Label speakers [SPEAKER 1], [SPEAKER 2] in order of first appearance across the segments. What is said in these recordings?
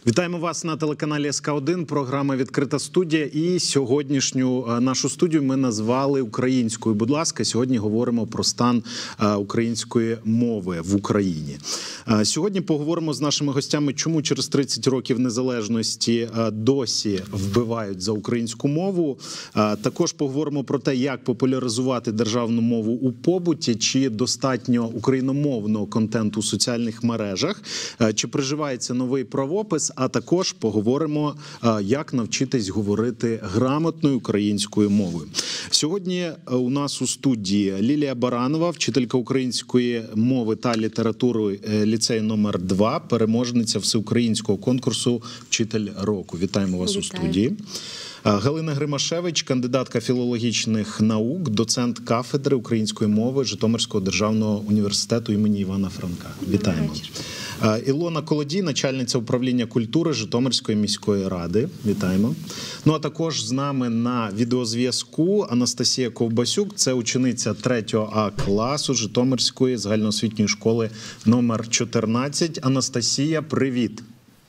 [SPEAKER 1] Вітаємо вас на телеканалі СК1, програма «Відкрита студія». І сьогоднішню нашу студію ми назвали українською. Будь ласка, сьогодні говоримо про стан української мови в Україні. Сьогодні поговоримо з нашими гостями, чому через 30 років незалежності досі вбивають за українську мову. Також поговоримо про те, як популяризувати державну мову у побуті, чи достатньо україномовного контенту у соціальних мережах, чи приживається новий правопис, а також поговоримо, як навчитись говорити грамотною українською мовою. Сьогодні у нас у студії Лілія Баранова, вчителька української мови та літератури ліцею номер 2, переможниця всеукраїнського конкурсу «Вчитель року». Вітаємо вас у студії. Галина Гримашевич, кандидатка філологічних наук, доцент кафедри української мови Житомирського державного університету імені Івана Франка. Вітаємо. Ілона Колодій, начальниця управління культури Житомирської міської ради. Вітаємо. Ну а також з нами на відеозв'язку Анастасія Ковбасюк, це учениця 3-го А класу Житомирської загальноосвітньої школи номер 14. Анастасія, привіт.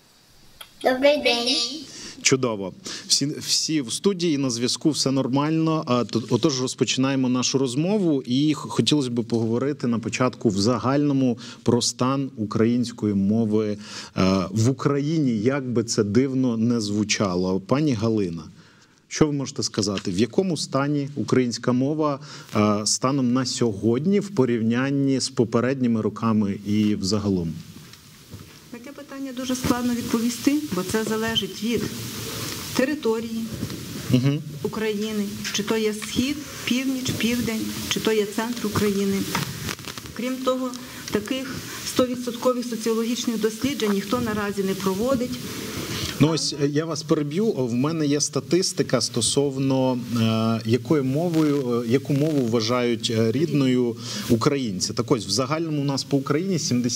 [SPEAKER 2] Добрий день.
[SPEAKER 1] Чудово. Всі в студії, на зв'язку, все нормально. Отож, розпочинаємо нашу розмову. І хотілося б поговорити на початку в загальному про стан української мови в Україні, як би це дивно не звучало. Пані Галина, що ви можете сказати? В якому стані українська мова станом на сьогодні в порівнянні з попередніми роками і взагалом?
[SPEAKER 3] Таке питання дуже складно відповісти, бо це залежить від території України, чи то є схід, північ, південь, чи то є центр України. Крім того, таких 100% соціологічних досліджень ніхто наразі не проводить.
[SPEAKER 1] Ну ось я вас переб'ю. В мене є статистика стосовно яку мову вважають рідною українці. Так ось в загальному у нас по Україні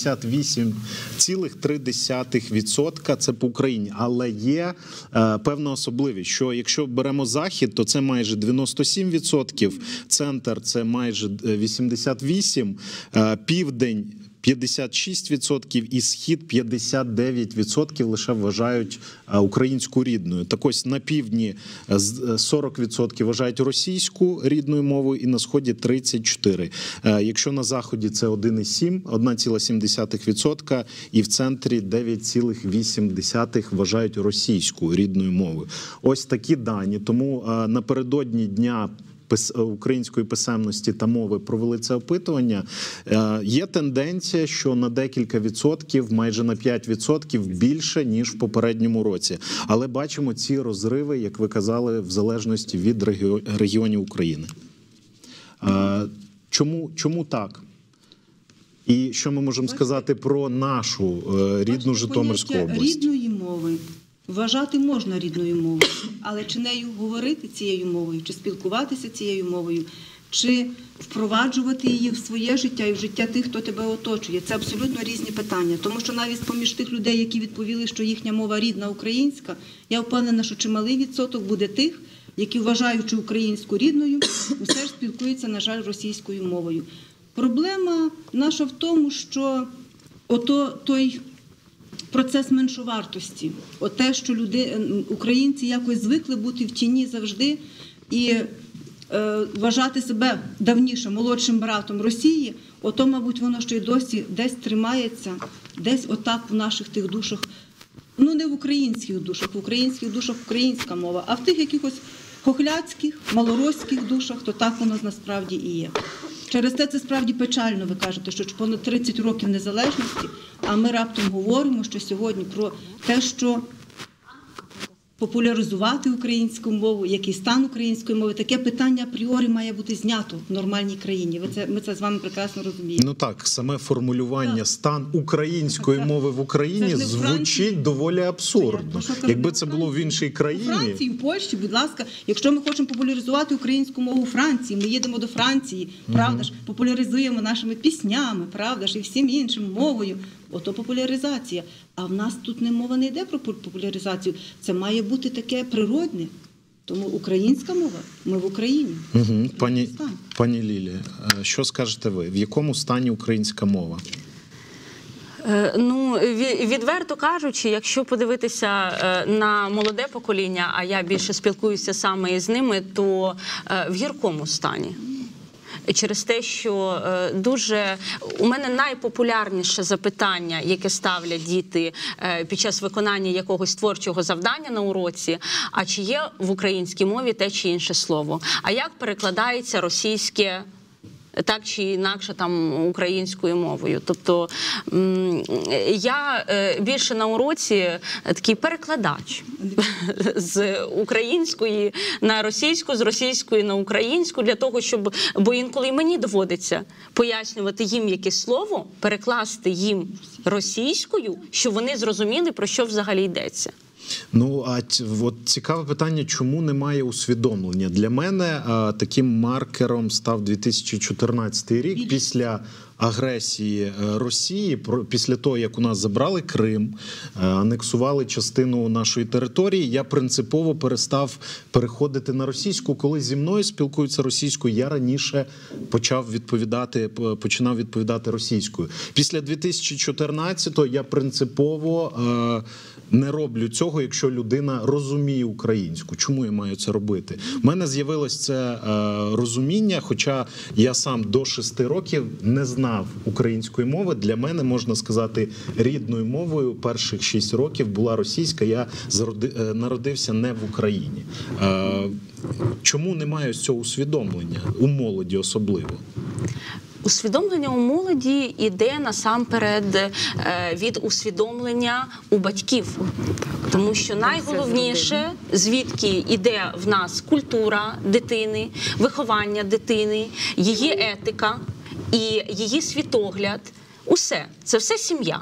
[SPEAKER 1] 78,3% це по Україні. Але є певна особливість, що якщо беремо Захід, то це майже 97%, центр це майже 88%, південь 56% і Схід 59% лише вважають українську рідною. Так ось на півдні 40% вважають російську рідною мовою і на Сході 34%. Якщо на Заході це 1,7% і в центрі 9,8% вважають російську рідною мовою. Ось такі дані. Тому напередодні Дня української писемності та мови провели це опитування. Є тенденція, що на декілька відсотків, майже на 5% більше, ніж в попередньому році. Але бачимо ці розриви, як ви казали, в залежності від регіонів України. Чому так? І що ми можемо сказати про нашу рідну Житомирську область?
[SPEAKER 3] Рідної мови вважати можна рідною мовою, але чи нею говорити цією мовою, чи спілкуватися цією мовою, чи впроваджувати її в своє життя і в життя тих, хто тебе оточує. Це абсолютно різні питання. Тому що навіть поміж тих людей, які відповіли, що їхня мова рідна українська, я впевнена, що чималий відсоток буде тих, які, вважаючи українську рідною, усе ж спілкуються, на жаль, російською мовою. Проблема наша в тому, що той процес меншовартості, те, що українці якось звикли бути в тіні завжди і вважати себе давніше молодшим братом Росії, мабуть, воно ще й досі десь тримається, десь отак в наших тих душах, не в українських душах українська мова, а в тих якихось хохляцьких, малороських душах, то так воно насправді і є. Через це справді печально, ви кажете, що понад 30 років незалежності, а ми раптом говоримо, що сьогодні про те, що популяризувати українську мову, який стан української мови, таке питання апріорі має бути знято в нормальній країні. Ми це з вами прекрасно розуміємо.
[SPEAKER 1] Ну так, саме формулювання «стан української мови в Україні» звучить доволі абсурдно. Якби це було в іншій країні.
[SPEAKER 3] У Франції, в Польщі, будь ласка, якщо ми хочемо популяризувати українську мову у Франції, ми їдемо до Франції, правда ж, популяризуємо нашими піснями, правда ж, і всім іншим мовою. Ото популяризація. А в нас тут мова не йде про популяризацію. Це має бути таке природне. Тому українська мова, ми в Україні.
[SPEAKER 1] Пані Лілія, що скажете ви? В якому стані українська мова?
[SPEAKER 4] Ну, відверто кажучи, якщо подивитися на молоде покоління, а я більше спілкуюся саме із ними, то в гіркому стані. Через те, що у мене найпопулярніше запитання, яке ставлять діти під час виконання якогось творчого завдання на уроці, а чи є в українській мові те чи інше слово? А як перекладається російське так чи інакше там українською мовою? Тобто я більше на уроці такий перекладач з української на російську, з російської на українську, для того, щоб, бо інколи мені доводиться пояснювати їм якесь слово, перекласти їм російською, щоб вони зрозуміли, про що взагалі йдеться.
[SPEAKER 1] Ну, а от цікаве питання, чому немає усвідомлення? Для мене таким маркером став 2014 рік після агресії Росії, після того, як у нас забрали Крим, анексували частину нашої території, я принципово перестав переходити на російську. Коли зі мною спілкуються російською, я раніше починав відповідати російською. Після 2014-го я принципово не роблю цього, якщо людина розуміє українську. Чому я маю це робити? У мене з'явилось це розуміння, хоча я сам до 6 років не знав української мови. Для мене, можна сказати, рідною мовою перших 6 років була російська. Я народився не в Україні. Чому немає цього усвідомлення? У молоді особливо.
[SPEAKER 4] Усвідомлення у молоді йде насамперед від усвідомлення у батьків. Тому що найголовніше, звідки йде в нас культура дитини, виховання дитини, її етика і її світогляд. Усе. Це все сім'я.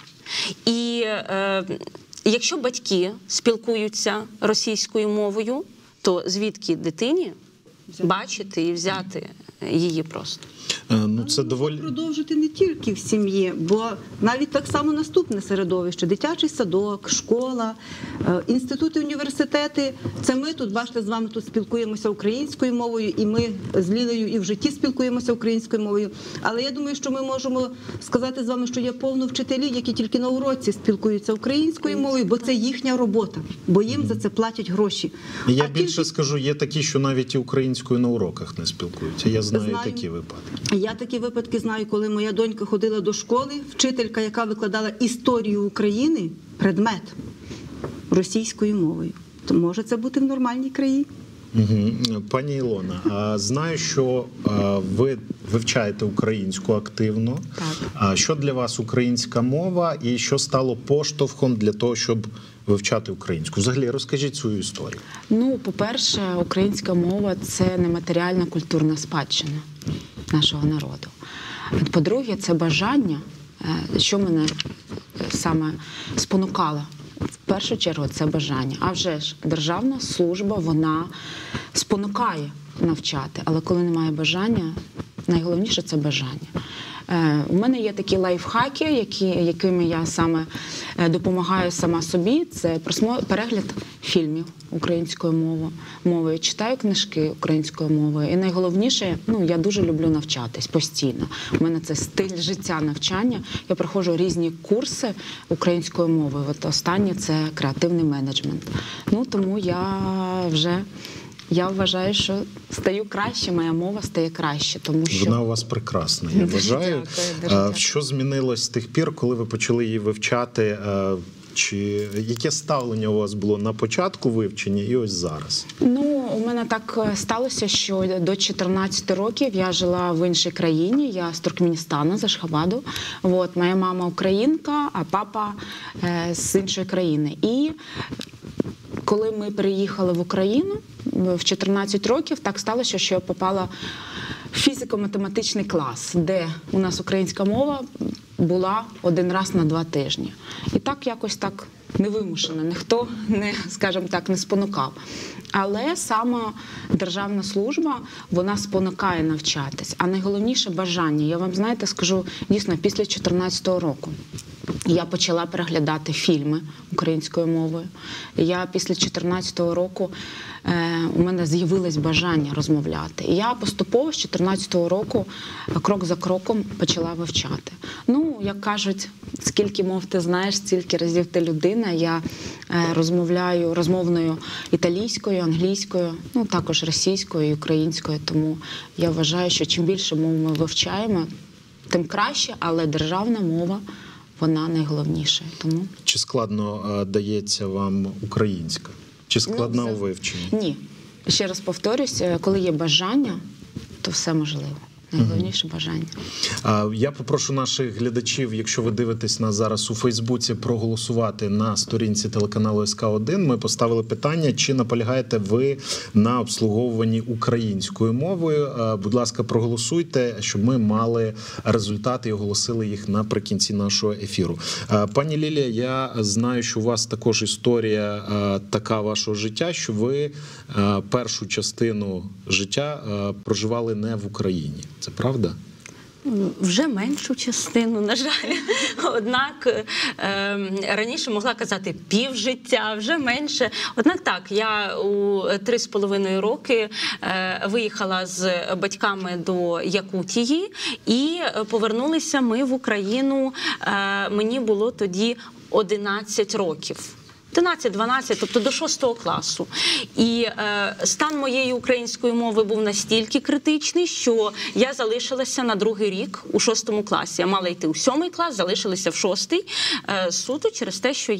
[SPEAKER 4] І якщо батьки спілкуються російською мовою, то звідки дитині бачити і взяти її просто?
[SPEAKER 1] Ну, це доволі...
[SPEAKER 3] Продовжити не тільки в сім'ї, бо навіть так само наступне середовище. Дитячий садок, школа, інститути, університети. Це ми тут, бачите, з вами тут спілкуємося українською мовою, і ми з Лілею і в житті спілкуємося українською мовою. Але я думаю, що ми можемо сказати з вами, що є повно вчителів, які тільки на уроці спілкуються українською мовою, бо це їхня робота, бо їм за це платять гроші.
[SPEAKER 1] Я більше скажу, є такі, що навіть і українською на уроках не спілкуються. Я знаю такі випадки.
[SPEAKER 3] Я такі випадки знаю, коли моя донька ходила до школи, вчителька, яка викладала історію України, предмет російською мовою. То може це бути в нормальній країні?
[SPEAKER 1] Пані Ілона, знаю, що ви вивчаєте українську активно.
[SPEAKER 5] Так.
[SPEAKER 1] Що для вас українська мова і що стало поштовхом для того, щоб вивчати українську? Взагалі, розкажіть свою історію.
[SPEAKER 5] Ну, по-перше, українська мова – це нематеріальна культурна спадщина нашого народу. По-друге, це бажання, що мене саме спонукало. В першу чергу це бажання. А вже ж державна служба, вона спонукає навчати. Але коли немає бажання, найголовніше – це бажання. У мене є такі лайфхаки, якими я саме допомагаю сама собі. Це перегляд фільмів українською мовою, читаю книжки українською мовою. І найголовніше, я дуже люблю навчатись постійно. У мене це стиль життя навчання. Я проходжу різні курси українською мовою. От останнє – це креативний менеджмент. Тому я вважаю, що стаю краще, моя мова стає краще, тому що...
[SPEAKER 1] Вона у вас прекрасна, я вважаю.
[SPEAKER 5] Дякую.
[SPEAKER 1] Що змінилось з тих пір, коли ви почали її вивчати? Яке ставлення у вас було на початку вивчення і ось зараз?
[SPEAKER 5] У мене так сталося, що до 14 років я жила в іншій країні, я з Туркменістану, з Ашхабаду. Моя мама українка, а папа з іншої країни. І коли ми приїхали в Україну, в 14 років так сталося, що я попала в фізико-математичний клас, де у нас українська мова була один раз на 2 тижні. І так якось так невимушено, ніхто не спонукав. Але саме державна служба, вона спонукає навчатись. А найголовніше – бажання. Я вам, скажу, дійсно, після 14-го року. я почала переглядати фільми українською мовою. Я після 2014 року, у мене з'явилось бажання розмовляти. І я поступово з 2014 року, крок за кроком, почала вивчати. Ну, як кажуть, скільки мов ти знаєш, стільки разів ти людина. Я розмовляю розмовною італійською, англійською, ну, також російською і українською. Тому я вважаю, що чим більше мов ми вивчаємо, тим краще, але державна мова, вона найголовніша. Тому...
[SPEAKER 1] Чи складно дається вам українська? Чи складна у вивченні?
[SPEAKER 5] Ні. Ще раз повторюсь, коли є бажання, то все можливо. Найголовніше бажання.
[SPEAKER 1] Я попрошу наших глядачів, якщо ви дивитесь нас зараз у Фейсбуці, проголосувати на сторінці телеканалу СК1. Ми поставили питання, чи наполягаєте ви на обслуговуванні українською мовою. Будь ласка, проголосуйте, щоб ми мали результати і оголосили їх наприкінці нашого ефіру. Пані Лілія, я знаю, що у вас також історія така вашого життя, що ви першу частину життя проживали не в Україні. Це правда?
[SPEAKER 4] Вже меншу частину, на жаль. Однак раніше могла казати півжиття, вже менше. Однак так, я у 3,5 роки виїхала з батьками до Якутії і повернулися ми в Україну. Мені було тоді 11 років. 11-12, тобто до 6 класу. І стан моєї української мови був настільки критичний, що я залишилася на другий рік у 6 класі. Я мала йти у 7 клас, залишилася в 6-й, суто через те, що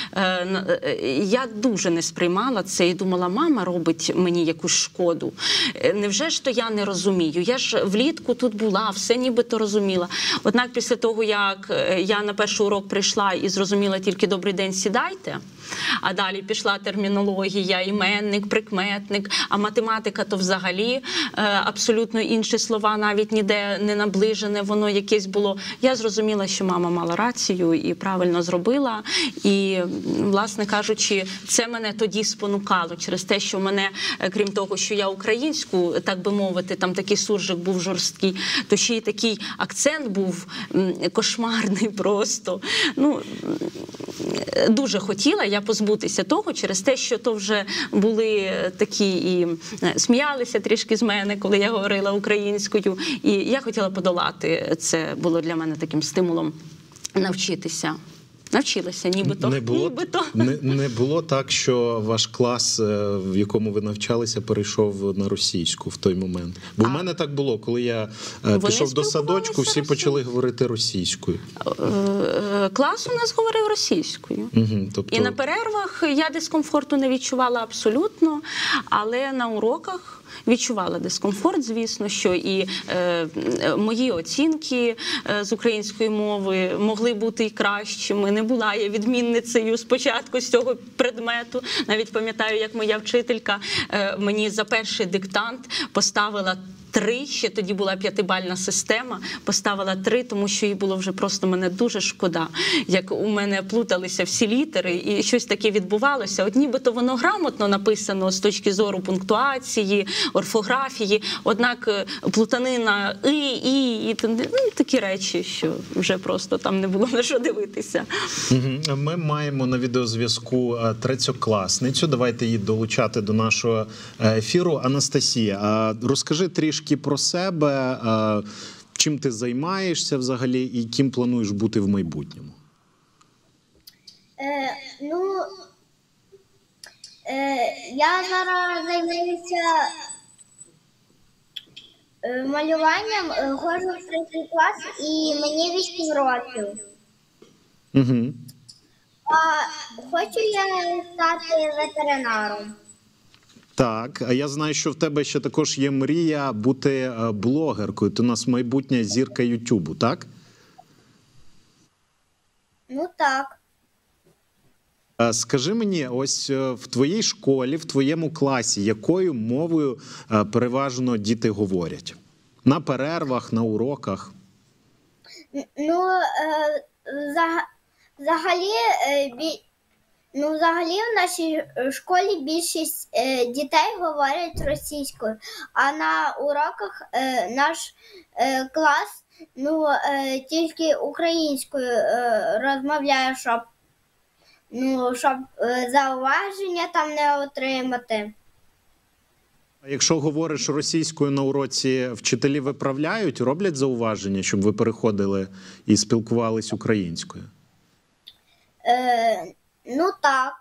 [SPEAKER 4] я дуже не сприймала це і думала, мама робить мені якусь шкоду. Невже ж то я не розумію? Я ж влітку тут була, все нібито розуміла. Однак після того, як я на перший урок прийшла і зрозуміла тільки «добрий день, сідайте», а далі пішла термінологія, іменник, прикметник, а математика то взагалі абсолютно інші слова, навіть ніде не наближене, воно якесь було. Я зрозуміла, що мама мала рацію і правильно зробила. І, власне кажучи, це мене тоді спонукало через те, що мене, крім того, що я українську, так би мовити, там такий суржик був жорсткий, то ще й такий акцент був кошмарний просто. Ну, дуже хотіла я позбутися того через те, що то вже були такі і сміялися трішки з мене, коли я говорила українською. І я хотіла подолати. Це було для мене таким стимулом навчитися. Навчилася, нібито.
[SPEAKER 1] Не було так, що ваш клас, в якому ви навчалися, перейшов на російську в той момент? Бо в мене так було, коли я пішов до садочку, всі почали говорити російською.
[SPEAKER 4] Клас у нас говорив російською.
[SPEAKER 1] Тобто...
[SPEAKER 4] І на перервах я дискомфорту не відчувала абсолютно, але на уроках відчувала дискомфорт, звісно, що і мої оцінки з української мови могли бути і кращими. Не була я відмінницею спочатку з цього предмету. Навіть пам'ятаю, як моя вчителька мені за перший диктант поставила 3, ще тоді була 5-бальна система, поставила 3, тому що їй було вже просто мене дуже шкода, як у мене плуталися всі літери і щось таке відбувалося. От нібито воно грамотно написано з точки зору пунктуації, орфографії, однак плутанина і такі речі, що вже просто там не було на що дивитися.
[SPEAKER 1] Ми маємо на відеозв'язку третьокласницю, давайте її долучати до нашого ефіру. Анастасія, розкажи трішки про себе, чим ти займаєшся взагалі і ким плануєш бути в майбутньому?
[SPEAKER 2] Я зараз займаюся малюванням, ходжу в 3 клас і мені 8 років. Хочу я стати ветеринаром.
[SPEAKER 1] Так, а я знаю, що в тебе ще також є мрія бути блогеркою. Ти у нас майбутня зірка Ютубу, так?
[SPEAKER 2] Ну так.
[SPEAKER 1] Скажи мені, ось в твоїй школі, в твоєму класі, якою мовою переважно діти говорять? На перервах, на уроках?
[SPEAKER 2] Взагалі в нашій школі більшість дітей говорять російською, а на уроках наш клас Ну, тільки українською розмовляю, щоб зауваження там не отримати.
[SPEAKER 1] А якщо говориш російською на уроці, вчителі виправляють, роблять зауваження, щоб ви переходили і спілкувались українською?
[SPEAKER 2] Ну так.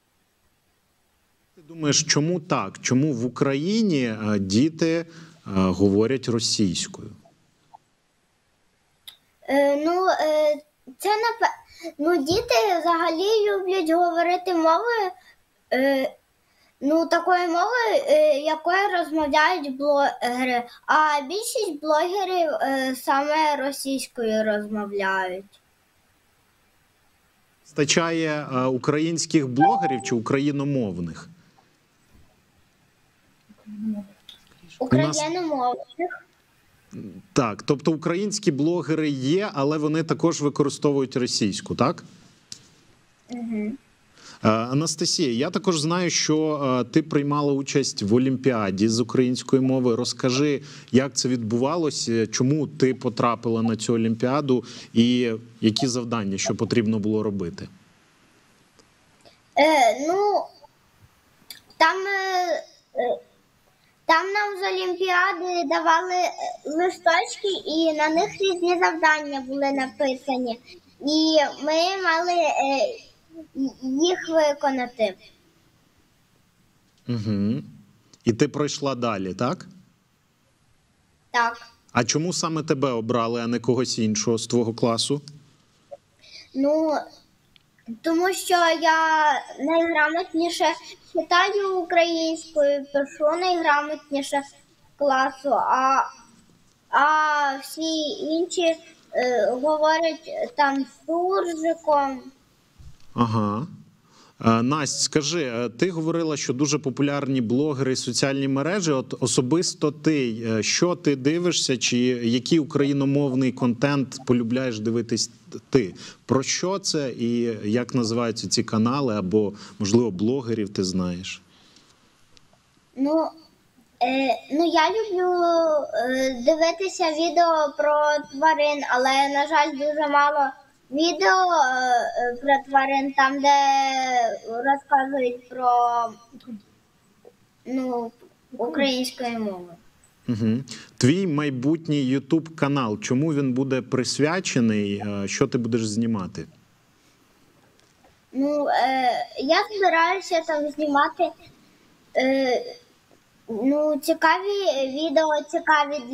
[SPEAKER 1] Ти думаєш, чому так? Чому в Україні діти говорять російською?
[SPEAKER 2] Діти взагалі люблять говорити мовою, такою мовою, якою розмовляють блогери, а більшість блогерів саме російською розмовляють.
[SPEAKER 1] Стачає українських блогерів чи україномовних?
[SPEAKER 2] Україномовних.
[SPEAKER 1] Так, тобто українські блогери є, але вони також використовують російську, так?
[SPEAKER 2] Угу.
[SPEAKER 1] Анастасія, я також знаю, що ти приймала участь в Олімпіаді з української мови. Розкажи, як це відбувалося, чому ти потрапила на цю Олімпіаду і які завдання, що потрібно було робити?
[SPEAKER 2] Там нам з Олімпіади давали листочки, і на них різні завдання були написані. І ми мали їх виконати.
[SPEAKER 1] Угу. І ти пройшла далі, так?
[SPEAKER 2] Так.
[SPEAKER 1] А чому саме тебе обрали, а не когось іншого з твого класу?
[SPEAKER 2] Тому що я найграмотніше читаю українською, пишу найграмотніше класу, а всі інші говорять там суржиком.
[SPEAKER 1] Ага. Настя, скажи, ти говорила, що дуже популярні блогери і соціальні мережі. От особисто ти, що ти дивишся, чи який україномовний контент полюбляєш дивитись ти? Про що це і як називаються ці канали або, можливо, блогерів ти знаєш?
[SPEAKER 2] Я люблю дивитися відео про тварин, але, на жаль, дуже мало відео про тварин, там, де розказують про українською мовою.
[SPEAKER 1] Угу. Твій майбутній YouTube-канал, чому він буде присвячений, що ти будеш знімати?
[SPEAKER 2] Я збираюся там знімати цікаві відео, цікаві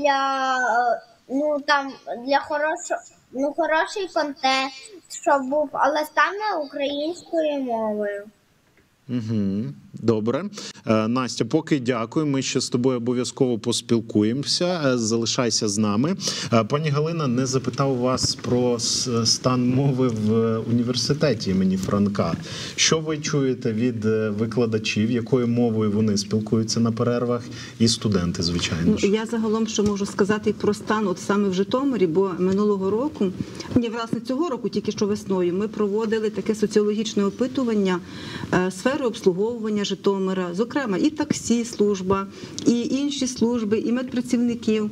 [SPEAKER 2] для хороший контент, щоб був, але саме українською мовою.
[SPEAKER 1] Угу. Добре. Настя, поки дякую. Ми ще з тобою обов'язково поспілкуємося. Залишайся з нами. Пані Галина, не запитав вас про стан мови в університеті імені Франка. Що ви чуєте від викладачів, якою мовою вони спілкуються на перервах, і студенти, звичайно ж?
[SPEAKER 3] Я загалом що можу сказати про стан от саме в Житомирі, бо минулого року, власне цього року, тільки що весною, ми проводили таке соціологічне опитування сфери обслуговування Житомира, зокрема і таксі служба, і інші служби, і медпрацівників,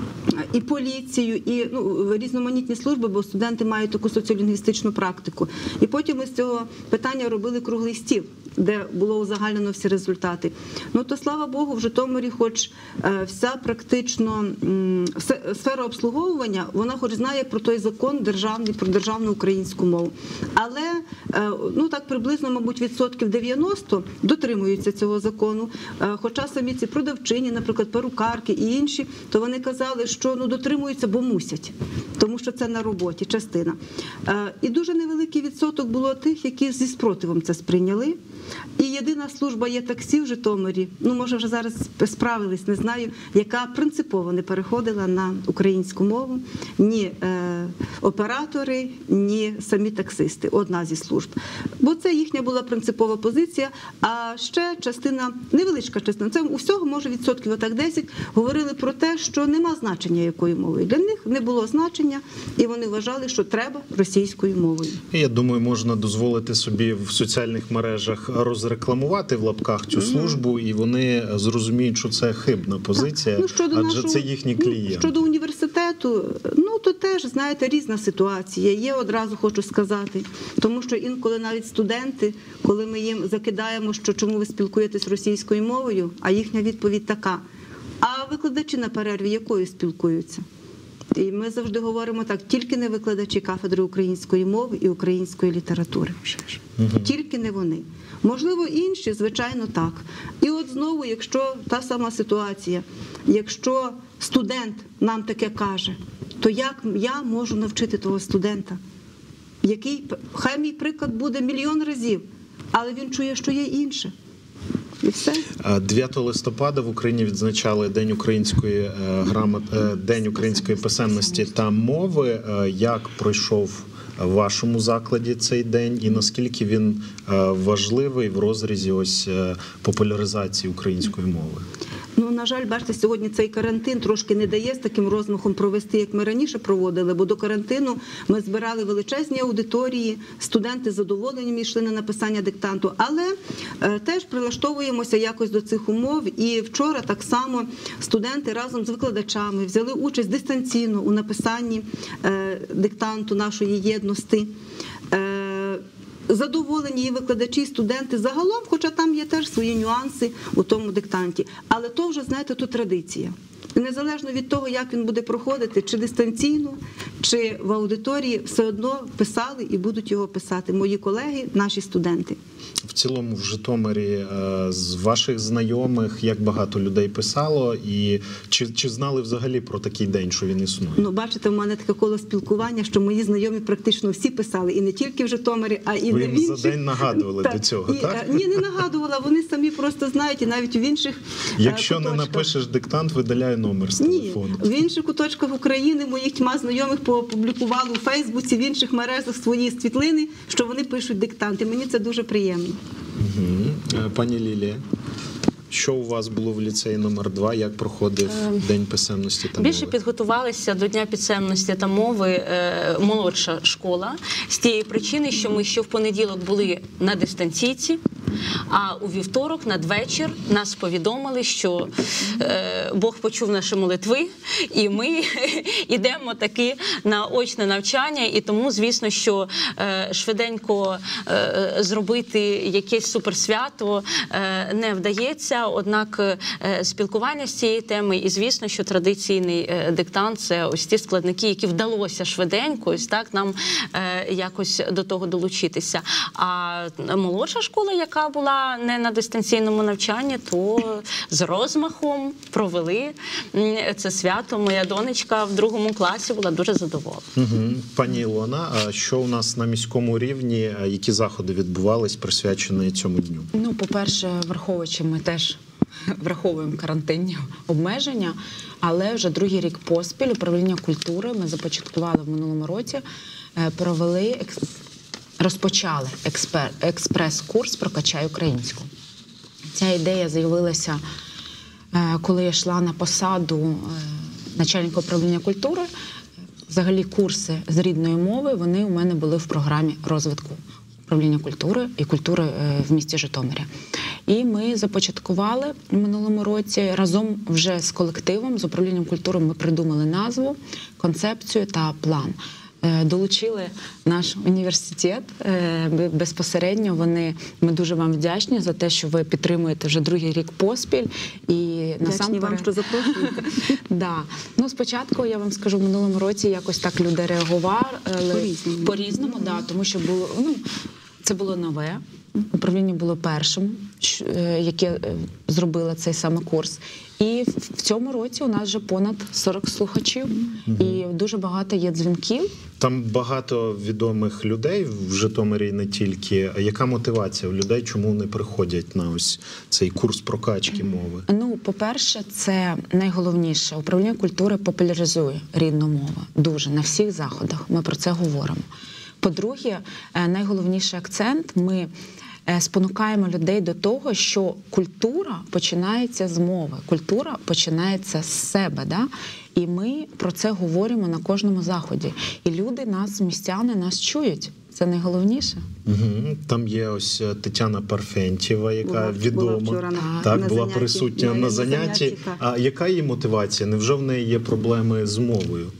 [SPEAKER 3] і поліцію, і різноманітні служби, бо студенти мають таку соціолінгвістичну практику. І потім ми з цього питання робили круглий стіл, де було узагальнено всі результати. То, слава Богу, в Житомирі хоч вся практично сфера обслуговування, вона хоч знає про той закон державний, про державну українську мову. Але, так приблизно, мабуть, 90% дотримуються цього закону. Хоча самі ці продавчині, наприклад, перукарки і інші, то вони казали, що дотримуються, бо мусять, тому що це на роботі, частина. І дуже невеликий відсоток було тих, які зі спротивом це сприйняли. І єдина служба є таксі в Житомирі, може вже зараз справились, не знаю, яка принципово не переходила на українську мову, ні оператори, ні самі таксисти, одна зі служб. Бо це їхня була принципова позиція, а ще частина, невеличка частина, це у всього, може, відсотків отак 10, говорили про те, що нема значення якою мовою. Для них не було значення, і вони вважали, що треба російською мовою.
[SPEAKER 1] Я думаю, можна дозволити собі в соціальних мережах розрекламувати в лапках цю службу, і вони зрозуміють, що це хибна позиція, адже це їхні клієнти.
[SPEAKER 3] Щодо університету, тут теж, знаєте, різна ситуація. Є, одразу хочу сказати, тому що інколи навіть студенти, коли ми їм закидаємо, що чому ви спілкуєтесь російською мовою, а їхня відповідь така: а викладачі на перерві якою спілкуються? І ми завжди говоримо так: тільки не викладачі кафедри української мови і української літератури. Тільки не вони. Можливо, інші, звичайно, так. І от знову, якщо та сама ситуація, якщо студент нам таке каже, то як я можу навчити того студента? Хай мій приклад буде мільйон разів, але він чує, що є інше. І все.
[SPEAKER 1] 9 листопада в Україні відзначали День української писемності та мови. Як пройшов в вашому закладі цей день і наскільки він важливий в розрізі популяризації української мови?
[SPEAKER 3] Ну, на жаль, бачите, сьогодні цей карантин трошки не дає з таким розмахом провести, як ми раніше проводили, бо до карантину ми збирали величезні аудиторії, студенти з задоволенням йшли на написання диктанту, але теж прилаштовуємося якось до цих умов. І вчора так само студенти разом з викладачами взяли участь дистанційно у написанні диктанту нашої єдності. Задоволені і викладачі, і студенти загалом, хоча там є теж свої нюанси у тому диктанті. Але то вже, знаєте, то традиція. І незалежно від того, як він буде проходити, чи дистанційно, чи в аудиторії, все одно писали і будуть його писати мої колеги, наші студенти.
[SPEAKER 1] В цілому в Житомирі з ваших знайомих як багато людей писало, і чи знали взагалі про такий день, що він існує?
[SPEAKER 3] Ну, бачите, в мене таке коло спілкування, що мої знайомі практично всі писали, і не тільки в Житомирі, а і
[SPEAKER 1] ви
[SPEAKER 3] в інших.
[SPEAKER 1] Ви за день нагадували до цього, так?
[SPEAKER 3] Ні, не нагадувала, вони самі просто знають, і навіть в інших
[SPEAKER 1] Якщо
[SPEAKER 3] куточках.
[SPEAKER 1] Не напишеш диктант, видаляє номер з телефону.
[SPEAKER 3] Ні, в інших куточках України моїх тьма знайомих опублікували у Фейсбуці, в інших мережах свої світлини, що вони пишуть диктанти. Мені це дуже приємно.
[SPEAKER 1] Пані Лілія, що у вас було в ліцеї номер 2? Як проходив День писемності та мови?
[SPEAKER 4] Більше підготувалися до Дня писемності та мови молодша школа з тієї причини, що ми ще в понеділок були на дистанційці, а у вівторок надвечір нас повідомили, що Бог почув наші молитви, і ми йдемо таки на очне навчання. І тому, звісно, що швиденько зробити якесь суперсвято не вдається. Однак спілкування з цієї теми, і звісно, що традиційний диктант – це ось ті складники, які вдалося швиденько ось так нам якось до того долучитися. А молодша школа, яка була не на дистанційному навчанні, то з розмахом провели це свято. Моя донечка в 2 класі була дуже задоволена.
[SPEAKER 1] Пані Ілона, а що у нас на міському рівні, які заходи відбувались, присвячені цьому дню?
[SPEAKER 5] Ну, по-перше, враховуючи, ми теж враховуємо карантинні обмеження, але вже 2-й рік поспіль управління культури ми започаткували в минулому році, розпочали експрес-курс «Прокачай українську». Ця ідея з'явилася, коли я йшла на посаду начальника управління культури. Взагалі курси з рідної мови, вони у мене були в програмі розвитку управління культури і культури в місті Житомирі. І ми започаткували в минулому році разом вже з колективом, з управлінням культури ми придумали назву, концепцію та план. Долучили наш університет безпосередньо. Ми дуже вам вдячні за те, що ви підтримуєте вже 2-й рік поспіль. І
[SPEAKER 3] вдячні вам, що запрошуєте.
[SPEAKER 5] Да. Ну, спочатку, я вам скажу, в минулому році якось так люди реагували по-різному, да, тому що це було нове. Управління було першим, яке зробило цей саме курс. І в цьому році у нас вже понад 40 слухачів, і дуже багато є дзвінків.
[SPEAKER 1] Там багато відомих людей в Житомирі, не тільки. Яка мотивація у людей, чому вони приходять на ось цей курс прокачки мови?
[SPEAKER 5] Ну, по-перше, це найголовніше. Управління культури популяризує рідну мову. Дуже, на всіх заходах. Ми про це говоримо. По-друге, найголовніший акцент – ми спонукаємо людей до того, що культура починається з мови, культура починається з себе. Да? І ми про це говоримо на кожному заході. І люди, містяни, нас чують. Це найголовніше.
[SPEAKER 1] Там є ось Тетяна Парфентьєва, яка відома. Була присутня на занятті. А яка її мотивація? Невже в неї є проблеми з мовою?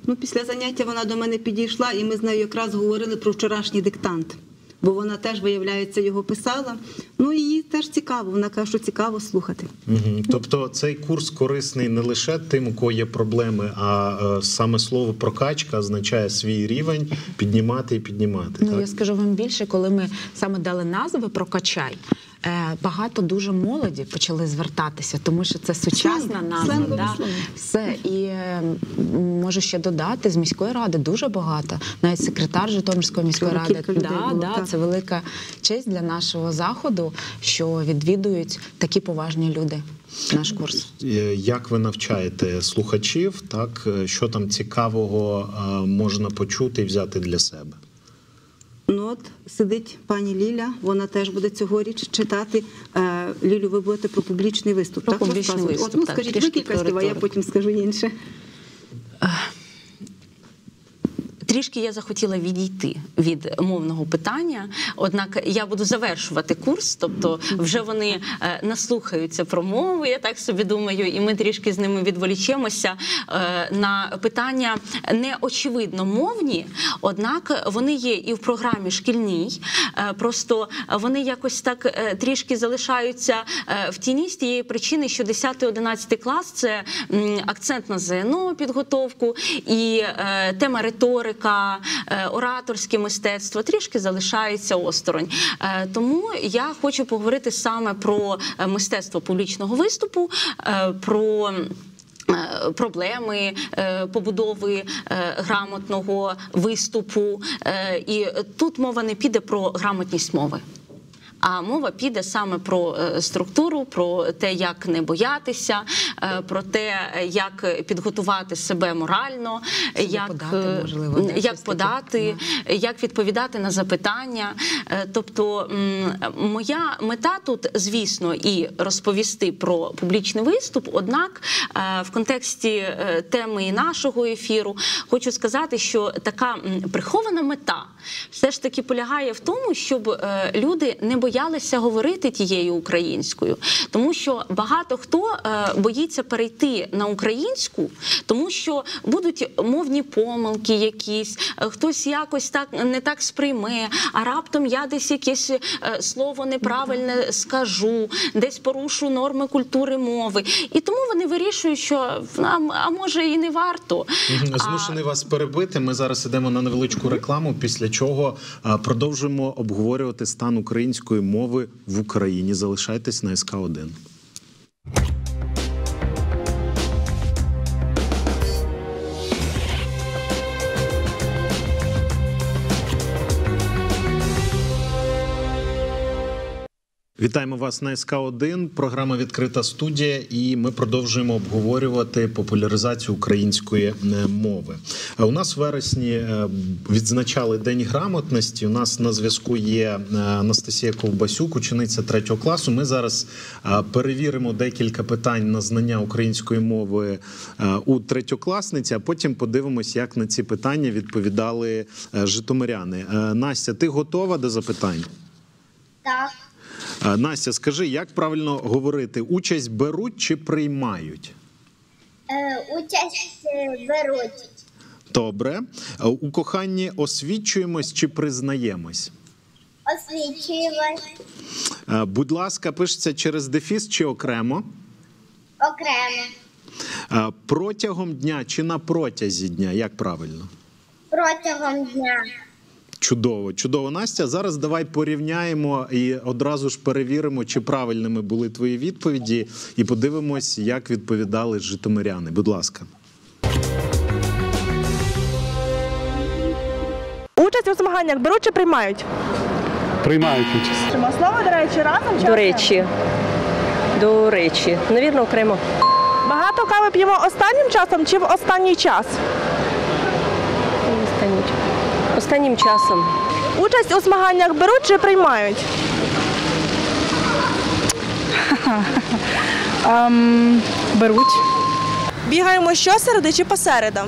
[SPEAKER 3] Ну, після заняття вона до мене підійшла, і ми з нею якраз говорили про вчорашній диктант. Бо вона теж, виявляється, його писала. Ну, і їй теж цікаво. Вона каже, що цікаво слухати.
[SPEAKER 1] Тобто цей курс корисний не лише тим, у кого є проблеми, а саме слово «прокачка» означає свій рівень піднімати і піднімати.
[SPEAKER 5] Ну,
[SPEAKER 1] так?
[SPEAKER 5] я скажу вам більше, коли ми саме дали назви «Прокачай», багато дуже молоді почали звертатися, тому що це сучасна назва. Да? Все. І можу ще додати, з міської ради дуже багато. Навіть секретар Житомирської міської ради. Це велика честь для нашого заходу, що відвідують такі поважні люди наш курс.
[SPEAKER 1] Як ви навчаєте слухачів, так, що там цікавого можна почути і взяти для себе?
[SPEAKER 3] Ну от сидить пані Ліля, вона теж буде цьогоріч читати. Лілю, ви будете про публічний виступ,
[SPEAKER 4] Про
[SPEAKER 3] так?
[SPEAKER 4] публічний виступ,
[SPEAKER 3] От, ну,
[SPEAKER 4] так,
[SPEAKER 3] скажіть ви кілька слів, а я потім скажу інше.
[SPEAKER 4] Трішки я захотіла відійти від мовного питання, однак я буду завершувати курс, тобто вже вони наслухаються про мови, я так собі думаю, і ми трішки з ними відволічемося на питання неочевидно мовні, однак вони є і в програмі шкільній, просто вони якось так трішки залишаються в тіні з тієї причини, що 10-11 клас – це акцент на ЗНО підготовку і тема риторика, ораторське мистецтво трішки залишається осторонь. Тому я хочу поговорити саме про мистецтво публічного виступу, про проблеми побудови грамотного виступу. І тут мова не піде про грамотність мови. А мова піде саме про структуру, про те, як не боятися, про те, як підготувати себе морально, як подати, як відповідати на запитання. Тобто моя мета тут, звісно, і розповісти про публічний виступ, однак в контексті теми нашого ефіру хочу сказати, що така прихована мета все ж таки полягає в тому, щоб люди не боялися говорити тією українською. Тому що багато хто боїться перейти на українську, тому що будуть мовні помилки якісь, хтось якось так не так сприйме, а раптом я десь якесь слово неправильне скажу, десь порушу норми культури мови. І тому вони вирішують, що а може і не варто.
[SPEAKER 1] Змушений вас перебити. Ми зараз йдемо на невеличку рекламу, після чого продовжуємо обговорювати стан української мови в Україні. Залишайтесь на СК1. Вітаємо вас на СК1, програма «Відкрита студія», і ми продовжуємо обговорювати популяризацію української мови. У нас в вересні відзначали День грамотності. У нас на зв'язку є Анастасія Ковбасюк, учениця 3-го класу. Ми зараз перевіримо декілька питань на знання української мови у 3-класниці, а потім подивимось, як на ці питання відповідали житомиряни. Настя, ти готова до запитань?
[SPEAKER 2] Так.
[SPEAKER 1] Настя, скажи, як правильно говорити? Участь беруть чи приймають?
[SPEAKER 2] Участь беруть.
[SPEAKER 1] Добре. У коханні освічуємось чи признаємось?
[SPEAKER 2] Освічуємось.
[SPEAKER 1] Будь ласка, пишеться через дефіс чи окремо?
[SPEAKER 2] Окремо.
[SPEAKER 1] Протягом дня чи на протязі дня? Як правильно?
[SPEAKER 2] Протягом дня.
[SPEAKER 1] Чудово, чудово, Настя. Зараз давай порівняємо і одразу ж перевіримо, чи правильними були твої відповіді, і подивимось, як відповідали житомиряни. Будь ласка.
[SPEAKER 6] Участь у змаганнях беруть чи приймають?
[SPEAKER 7] Приймають участь.
[SPEAKER 6] Слово, до речі, разом чи
[SPEAKER 8] До речі. До речі. Навірно, окремо.
[SPEAKER 6] Багато кави п'ємо останнім часом чи в останній час?
[SPEAKER 8] Останнім часом.
[SPEAKER 6] Участь у змаганнях беруть чи приймають?
[SPEAKER 9] Беруть.
[SPEAKER 6] Бігаємо щосереди чи посередам?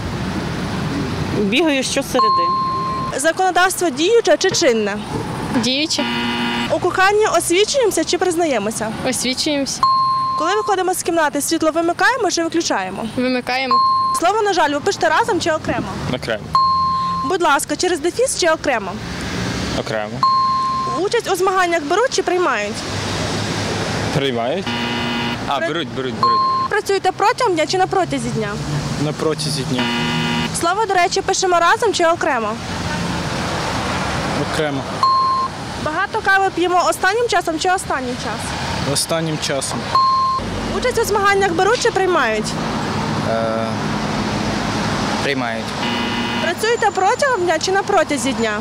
[SPEAKER 9] Бігаю щосереди.
[SPEAKER 6] Законодавство діюче чи чинне?
[SPEAKER 9] Діючи.
[SPEAKER 6] У коханні освічуємося чи признаємося?
[SPEAKER 9] Освічуємось.
[SPEAKER 6] Коли виходимо з кімнати, світло вимикаємо чи виключаємо?
[SPEAKER 9] Вимикаємо.
[SPEAKER 6] Слово «на жаль» ви пишете разом чи окремо?
[SPEAKER 10] Окремо.
[SPEAKER 6] Будь ласка, через дефіс чи окремо?
[SPEAKER 10] Окремо.
[SPEAKER 6] Участь у змаганнях беруть чи приймають?
[SPEAKER 10] Приймають? Беруть.
[SPEAKER 6] Працюєте протягом дня чи на протязі дня?
[SPEAKER 10] На протязі дня.
[SPEAKER 6] Слово, до речі, пишемо разом чи окремо?
[SPEAKER 10] Окремо.
[SPEAKER 6] Багато кави п'ємо останнім часом чи останній час?
[SPEAKER 10] Останнім часом.
[SPEAKER 6] Участь у змаганнях беруть чи приймають?
[SPEAKER 10] Приймають.
[SPEAKER 6] Працюєте протягом дня чи на протязі дня?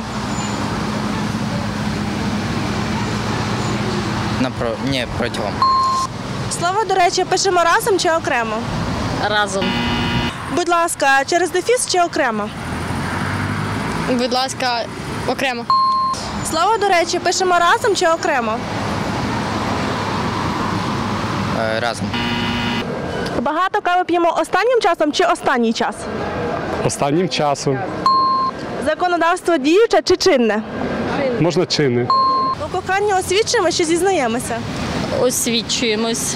[SPEAKER 10] Ні, протягом.
[SPEAKER 6] Слово, до речі, пишемо разом чи окремо?
[SPEAKER 9] Разом.
[SPEAKER 6] Будь ласка, через дефіс чи окремо?
[SPEAKER 9] Будь ласка, окремо.
[SPEAKER 6] Слово, до речі, пишемо разом чи окремо?
[SPEAKER 10] Разом.
[SPEAKER 6] Багато кави п'ємо останнім часом чи останній час?
[SPEAKER 7] Останнім часом.
[SPEAKER 6] Законодавство діюче чи чинне?
[SPEAKER 7] Можна чинне.
[SPEAKER 6] У коханні освідчуємо чи зізнаємося?
[SPEAKER 9] Освічуємось.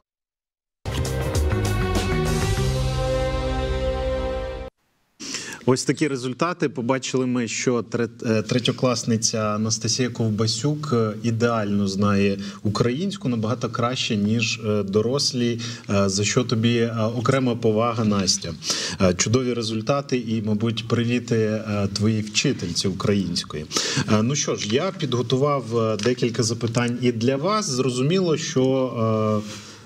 [SPEAKER 1] Ось такі результати. Побачили ми, що третьокласниця Анастасія Ковбасюк ідеально знає українську, набагато краще, ніж дорослі, за що тобі окрема повага, Настя. Чудові результати і, мабуть, привіти твоїй вчительці української. Ну що ж, я підготував декілька запитань і для вас. Зрозуміло, що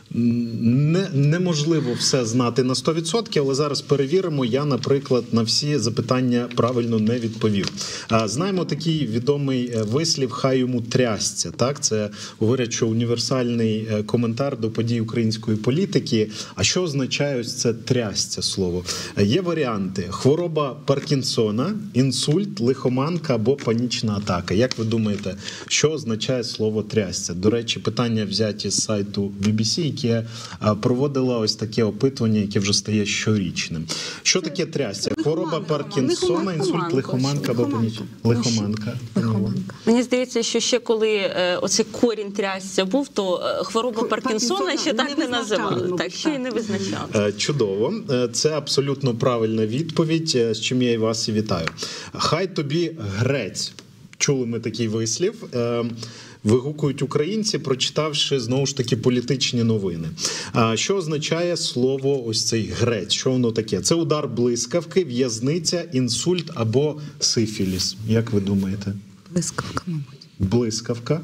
[SPEAKER 1] неможливо все знати на 100%, але зараз перевіримо. Я, наприклад, на всі запитання правильно не відповів. Знаємо такий відомий вислів «хай йому трясця». Так? Це, говорять, що універсальний коментар до подій української політики. А що означає ось це «трясця» слово? Є варіанти: хвороба Паркінсона, інсульт, лихоманка або панічна атака. Як ви думаєте, що означає слово «трясця»? До речі, питання взяті з сайту BBC, яке проводила ось таке опитування, яке вже стає щорічним. Що таке трясця? Хвороба Паркінсона, інсульт, лихоманка або панічна? Лихоманка.
[SPEAKER 4] Мені здається, що ще коли оцей корінь трясця був, то хвороба Паркінсона ще так не називали. Так, ще й не визначали.
[SPEAKER 1] Чудово. Це абсолютно правильна відповідь, з чим я і вас і вітаю. Хай тобі грець. Чули ми такий вислів. Вигукують українці, прочитавши, знову ж таки, політичні новини. Що означає слово ось цей грець? Що воно таке? Це удар блискавки, в'язниця, інсульт або сифіліс. Як ви думаєте?
[SPEAKER 5] Блискавка, мабуть.
[SPEAKER 1] Блискавка.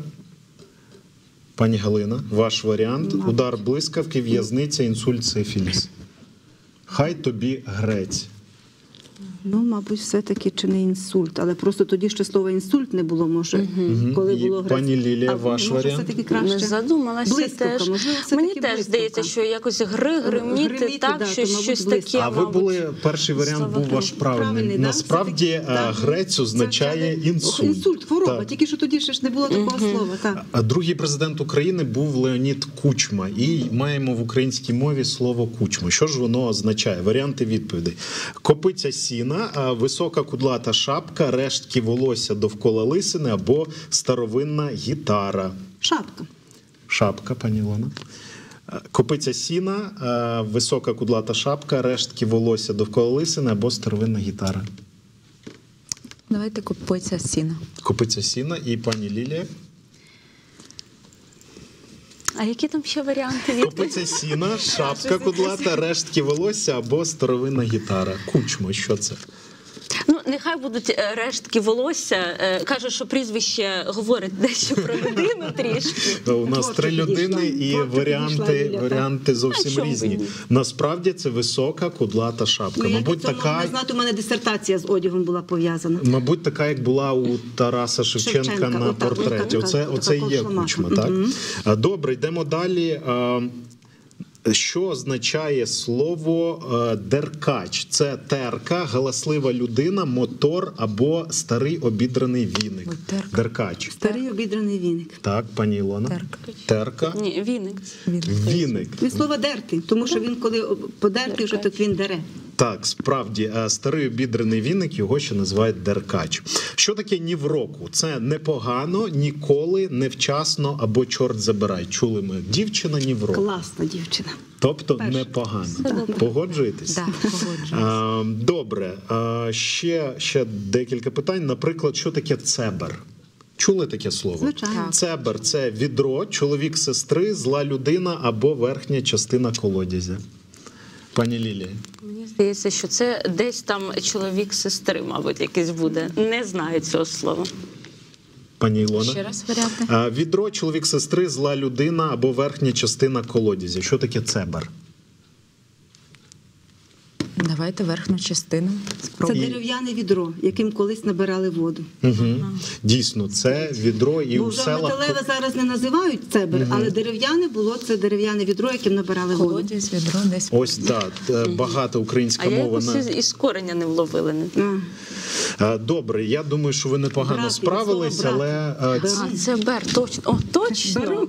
[SPEAKER 1] Пані Галина, ваш варіант. Удар блискавки, в'язниця, інсульт, сифіліс. Хай тобі грець.
[SPEAKER 3] Ну, мабуть, все-таки чи не інсульт, але просто тоді ще слова інсульт не було, може, коли було грець.
[SPEAKER 1] Пані Лілія, ваш варіант?
[SPEAKER 3] Все-таки краще.
[SPEAKER 4] Не задумалася
[SPEAKER 3] Блискавка,
[SPEAKER 4] теж.
[SPEAKER 3] можливо,
[SPEAKER 4] Мені
[SPEAKER 3] все-таки
[SPEAKER 4] теж
[SPEAKER 3] блискавка.
[SPEAKER 4] здається, що якось гриміти, так,
[SPEAKER 3] да, то, мабуть,
[SPEAKER 4] щось
[SPEAKER 3] блискавка.
[SPEAKER 4] таке,
[SPEAKER 1] А ви були, перший варіант був ваш правильний.
[SPEAKER 3] Правильний, да?
[SPEAKER 1] Насправді грець означає інсульт.
[SPEAKER 3] Інсульт, хвороба,
[SPEAKER 1] Так.
[SPEAKER 3] тільки що тоді ще ж не було такого слова. Так.
[SPEAKER 1] А другий президент України був Леонід Кучма. І маємо в українській мові слово «кучма». Що ж воно означає? Варіанти відповідей. Копиця сіна, висока кудлата шапка, рештки волосся довкола лисини або старовинна гітара.
[SPEAKER 3] Шапка.
[SPEAKER 1] Шапка, пані Ілона. Копиця сіна, висока кудлата шапка, рештки волосся довкола лисини або старовинна гітара.
[SPEAKER 5] Давайте копиця сіна.
[SPEAKER 1] Копиця сіна і пані Лілія.
[SPEAKER 4] А які там ще варіанти відповіді?
[SPEAKER 1] Копиця сіна, шапка кудлата, рештки волосся або старовинна гітара. Кучмо, що це?
[SPEAKER 4] Ну, нехай будуть рештки волосся. Кажуть, що прізвище говорить дещо про людину трішки.
[SPEAKER 1] У нас три людини і варіанти зовсім
[SPEAKER 4] чому
[SPEAKER 1] різні.
[SPEAKER 4] ні?
[SPEAKER 1] Насправді це висока кудлата шапка.
[SPEAKER 3] Ну,
[SPEAKER 1] Мабуть, така,
[SPEAKER 3] не знати, у мене дисертація з одягом була пов'язана.
[SPEAKER 1] мабуть, така, як була у Тараса Шевченка на
[SPEAKER 3] отак,
[SPEAKER 1] портреті.
[SPEAKER 3] отак,
[SPEAKER 1] Оце і є
[SPEAKER 3] отака
[SPEAKER 1] кучма,
[SPEAKER 3] форма.
[SPEAKER 1] так? Добре, йдемо далі. Що означає слово деркач? Це терка, галаслива людина, мотор або старий обідраний віник. Деркач.
[SPEAKER 3] Старий обідраний віник.
[SPEAKER 1] Так, пані Ілона. Терка.
[SPEAKER 4] Ні, віник.
[SPEAKER 1] Віник.
[SPEAKER 3] Від слова дерти, тому що він коли подертий, вже так він дере.
[SPEAKER 1] Так, справді, старий обідрений віник, його ще називають деркач. Що таке ні в року? Це непогано, ніколи, невчасно або чорт забирай. Чули ми, дівчина ні в року.
[SPEAKER 3] Класна дівчина.
[SPEAKER 1] Тобто непогано. Погоджуєтесь?
[SPEAKER 5] Так, погоджуюсь.
[SPEAKER 1] Добре. Ще декілька питань. Наприклад, що таке цебер? Чули таке слово?
[SPEAKER 3] Звичайно.
[SPEAKER 1] Цебер – це відро, чоловік сестри, зла людина або верхня частина колодязя. Пані Лілія.
[SPEAKER 4] Мені здається, що це десь там чоловік сестри, мабуть, якийсь буде. Не знаю цього слова.
[SPEAKER 1] Пані Ілона.
[SPEAKER 5] Ще раз варіанти.
[SPEAKER 1] Відро, чоловік сестри, зла людина або верхня частина колодязя. Що таке цебер?
[SPEAKER 5] Давайте верхню частину
[SPEAKER 3] Це
[SPEAKER 5] спробуємо.
[SPEAKER 3] дерев'яне відро, яким колись набирали воду.
[SPEAKER 1] Дійсно, це відро і
[SPEAKER 3] Бо
[SPEAKER 1] у
[SPEAKER 3] вже
[SPEAKER 1] селах...
[SPEAKER 3] металеве зараз не називають цебер, але дерев'яне було це дерев'яне відро, яким набирали воду.
[SPEAKER 5] Колодязь, відро десь.
[SPEAKER 1] Ось так, багата українська
[SPEAKER 4] А я
[SPEAKER 1] мова.
[SPEAKER 4] якось із корення не вловила.
[SPEAKER 1] Добре, я думаю, що ви непогано
[SPEAKER 3] Брати,
[SPEAKER 1] справились,
[SPEAKER 3] слово
[SPEAKER 1] але
[SPEAKER 4] А, це бер, точно. О, точно.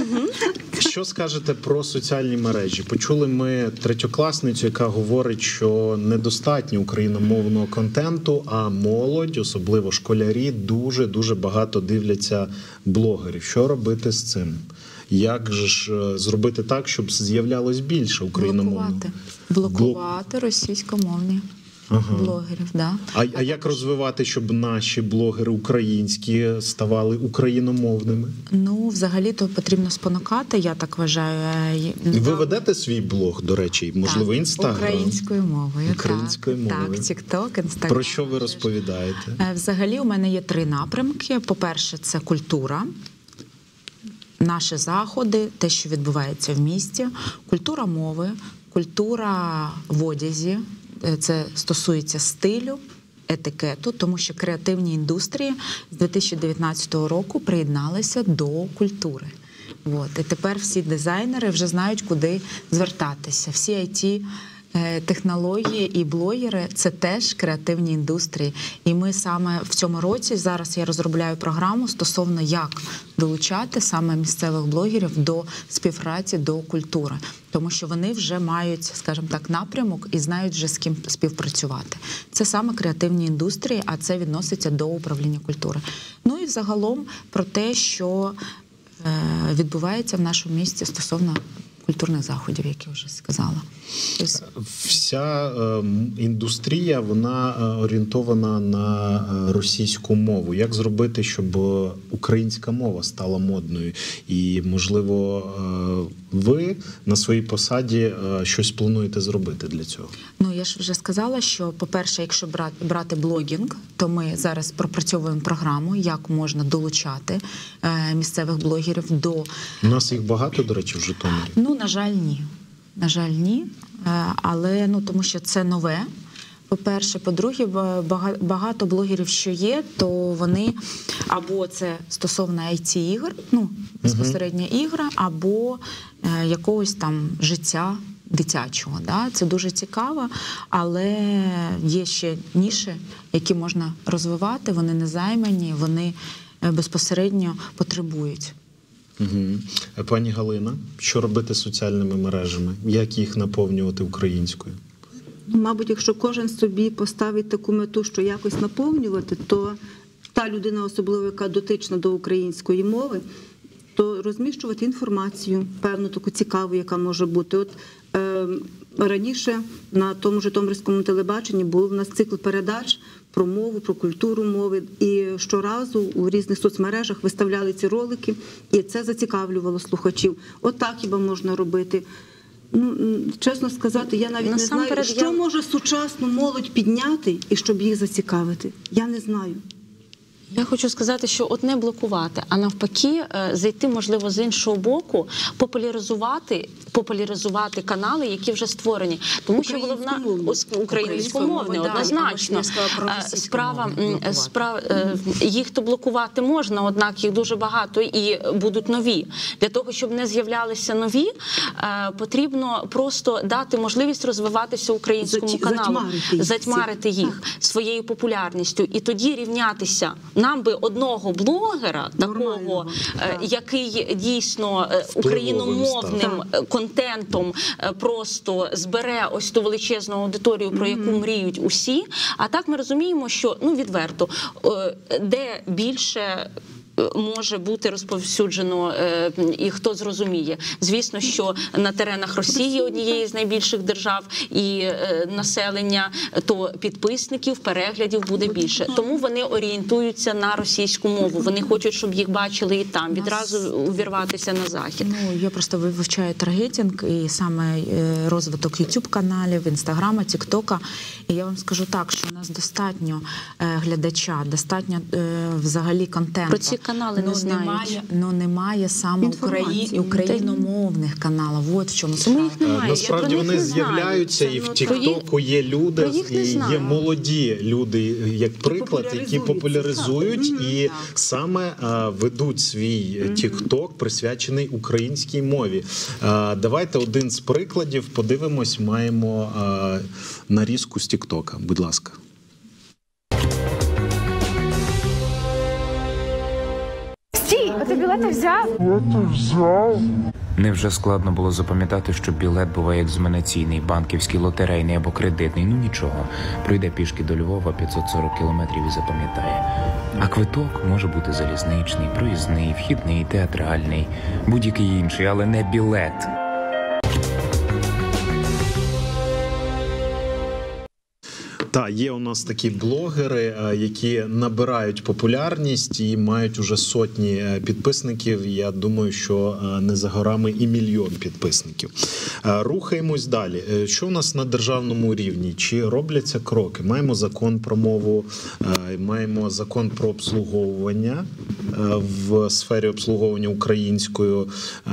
[SPEAKER 1] що скажете про соціальні мережі? Почули ми третьокласницю, яка говорить, що недостатньо україномовного контенту, а молодь, особливо школярі, дуже багато дивляться блогерів. Що робити з цим? Як же ж зробити так, щоб з'являлось більше україномовного?
[SPEAKER 5] Блокувати російськомовні блогерів, да.
[SPEAKER 1] А як розвивати, щоб наші блогери українські ставали україномовними?
[SPEAKER 5] Ну, взагалі-то потрібно спонукати, я так вважаю.
[SPEAKER 1] Ви ведете свій блог, до речі, можливо, Інстаграм?
[SPEAKER 5] Українською мовою.
[SPEAKER 1] Українською мовою.
[SPEAKER 5] Так, Тік-Ток, Інстаграм.
[SPEAKER 1] Про що ви розповідаєте?
[SPEAKER 5] Взагалі у мене є 3 напрямки. По-перше, це культура. Наші заходи, те, що відбувається в місті, культура мови, культура в одязі. Це стосується стилю, етикету, тому що креативні індустрії з 2019 року приєдналися до культури. І тепер всі дизайнери вже знають, куди звертатися. Всі IT-технології і блогери – це теж креативні індустрії. І ми саме в цьому році, зараз я розробляю програму стосовно як долучати саме місцевих блогерів до співпраці, до культури. Тому що вони вже мають, скажімо так, напрямок і знають вже з ким співпрацювати. Це саме креативні індустрії, а це відноситься до управління культури. Ну і взагалом про те, що відбувається в нашому місті стосовно культурних заходів, як я вже сказала.
[SPEAKER 1] Вся індустрія, вона орієнтована на російську мову. Як зробити, щоб українська мова стала модною? І, можливо, ви на своїй посаді щось плануєте зробити для цього?
[SPEAKER 5] Ну, я ж вже сказала, що, по-перше, якщо брати блогінг, то ми зараз пропрацьовуємо програму, як можна долучати місцевих блогерів до...
[SPEAKER 1] У нас їх багато, до речі, в Житомирі?
[SPEAKER 5] Ну, на жаль, ні. На жаль, ні. Але, тому що це нове. По-перше, по-друге, багато блогерів, що є, то вони або це стосовно IT-ігор, безпосередньо ігри, або якогось там життя дитячого. Да? Це дуже цікаво, але є ще ніші, які можна розвивати, вони не займані, вони безпосередньо потребують.
[SPEAKER 1] Пані Галина, що робити з соціальними мережами? Як їх наповнювати українською?
[SPEAKER 3] Мабуть, якщо кожен собі поставить таку мету, що якось наповнювати, то та людина, особливо, яка дотична до української мови, то розміщувати інформацію, певну таку цікаву, яка може бути. Раніше на тому Житомирському телебаченні був у нас цикл передач про мову, про культуру мови. І щоразу у різних соцмережах виставляли ці ролики, і це зацікавлювало слухачів. Так хіба можна робити. Чесно сказати, я навіть не знаю, що може сучасну молодь підняти і щоб їх зацікавити. Я не знаю.
[SPEAKER 4] Я хочу сказати, що не блокувати, а навпаки зайти, можливо, з іншого боку, популяризувати канали, які вже створені. Тому що головна українськомовне, однозначно. Їх то блокувати можна, однак їх дуже багато і будуть нові. Для того, щоб не з'являлися нові, потрібно просто дати можливість розвиватися українському каналу, затьмарити їх своєю популярністю і тоді рівнятися нам би одного блогера, такого, який дійсно україномовним контентом просто збере ось ту величезну аудиторію, про яку мріють усі. А так ми розуміємо, що, ну, відверто, де більше може бути розповсюджено і хто зрозуміє. Звісно, що на теренах Росії, однієї з найбільших держав, і населення, то підписників, переглядів буде більше. Тому вони орієнтуються на російську мову. Вони хочуть, щоб їх бачили і там, відразу увірватися на захід.
[SPEAKER 5] Ну, я просто вивчаю таргетинг і саме розвиток YouTube-каналів, Інстаграма, Тіктока. І я вам скажу так, що у нас достатньо глядача, достатньо взагалі контенту.
[SPEAKER 4] Про ці канали не знають.
[SPEAKER 5] Немає саме україномовних каналів. От в чому справа.
[SPEAKER 1] Насправді вони з'являються, і в Тіктоку є люди, і є молоді люди, як приклад, які популяризують і саме ведуть свій Тікток, присвячений українській мові. Давайте один з прикладів подивимось, маємо нарізку з Тіктока. Будь ласка.
[SPEAKER 6] Ти білети взяв?
[SPEAKER 11] Невже складно було запам'ятати, що білет буває екзаменаційний, банківський, лотерейний або кредитний? Ну нічого, пройде пішки до Львова 540 кілометрів і запам'ятає. А квиток може бути залізничний, проїзний, вхідний, театральний, будь-який інший, але не білет.
[SPEAKER 1] Так, є у нас такі блогери, які набирають популярність і мають уже сотні підписників. Я думаю, що не за горами і мільйон підписників. Рухаємось далі. Що у нас на державному рівні? Чи робляться кроки? Маємо закон про мову, маємо закон про обслуговування в сфері обслуговування українською.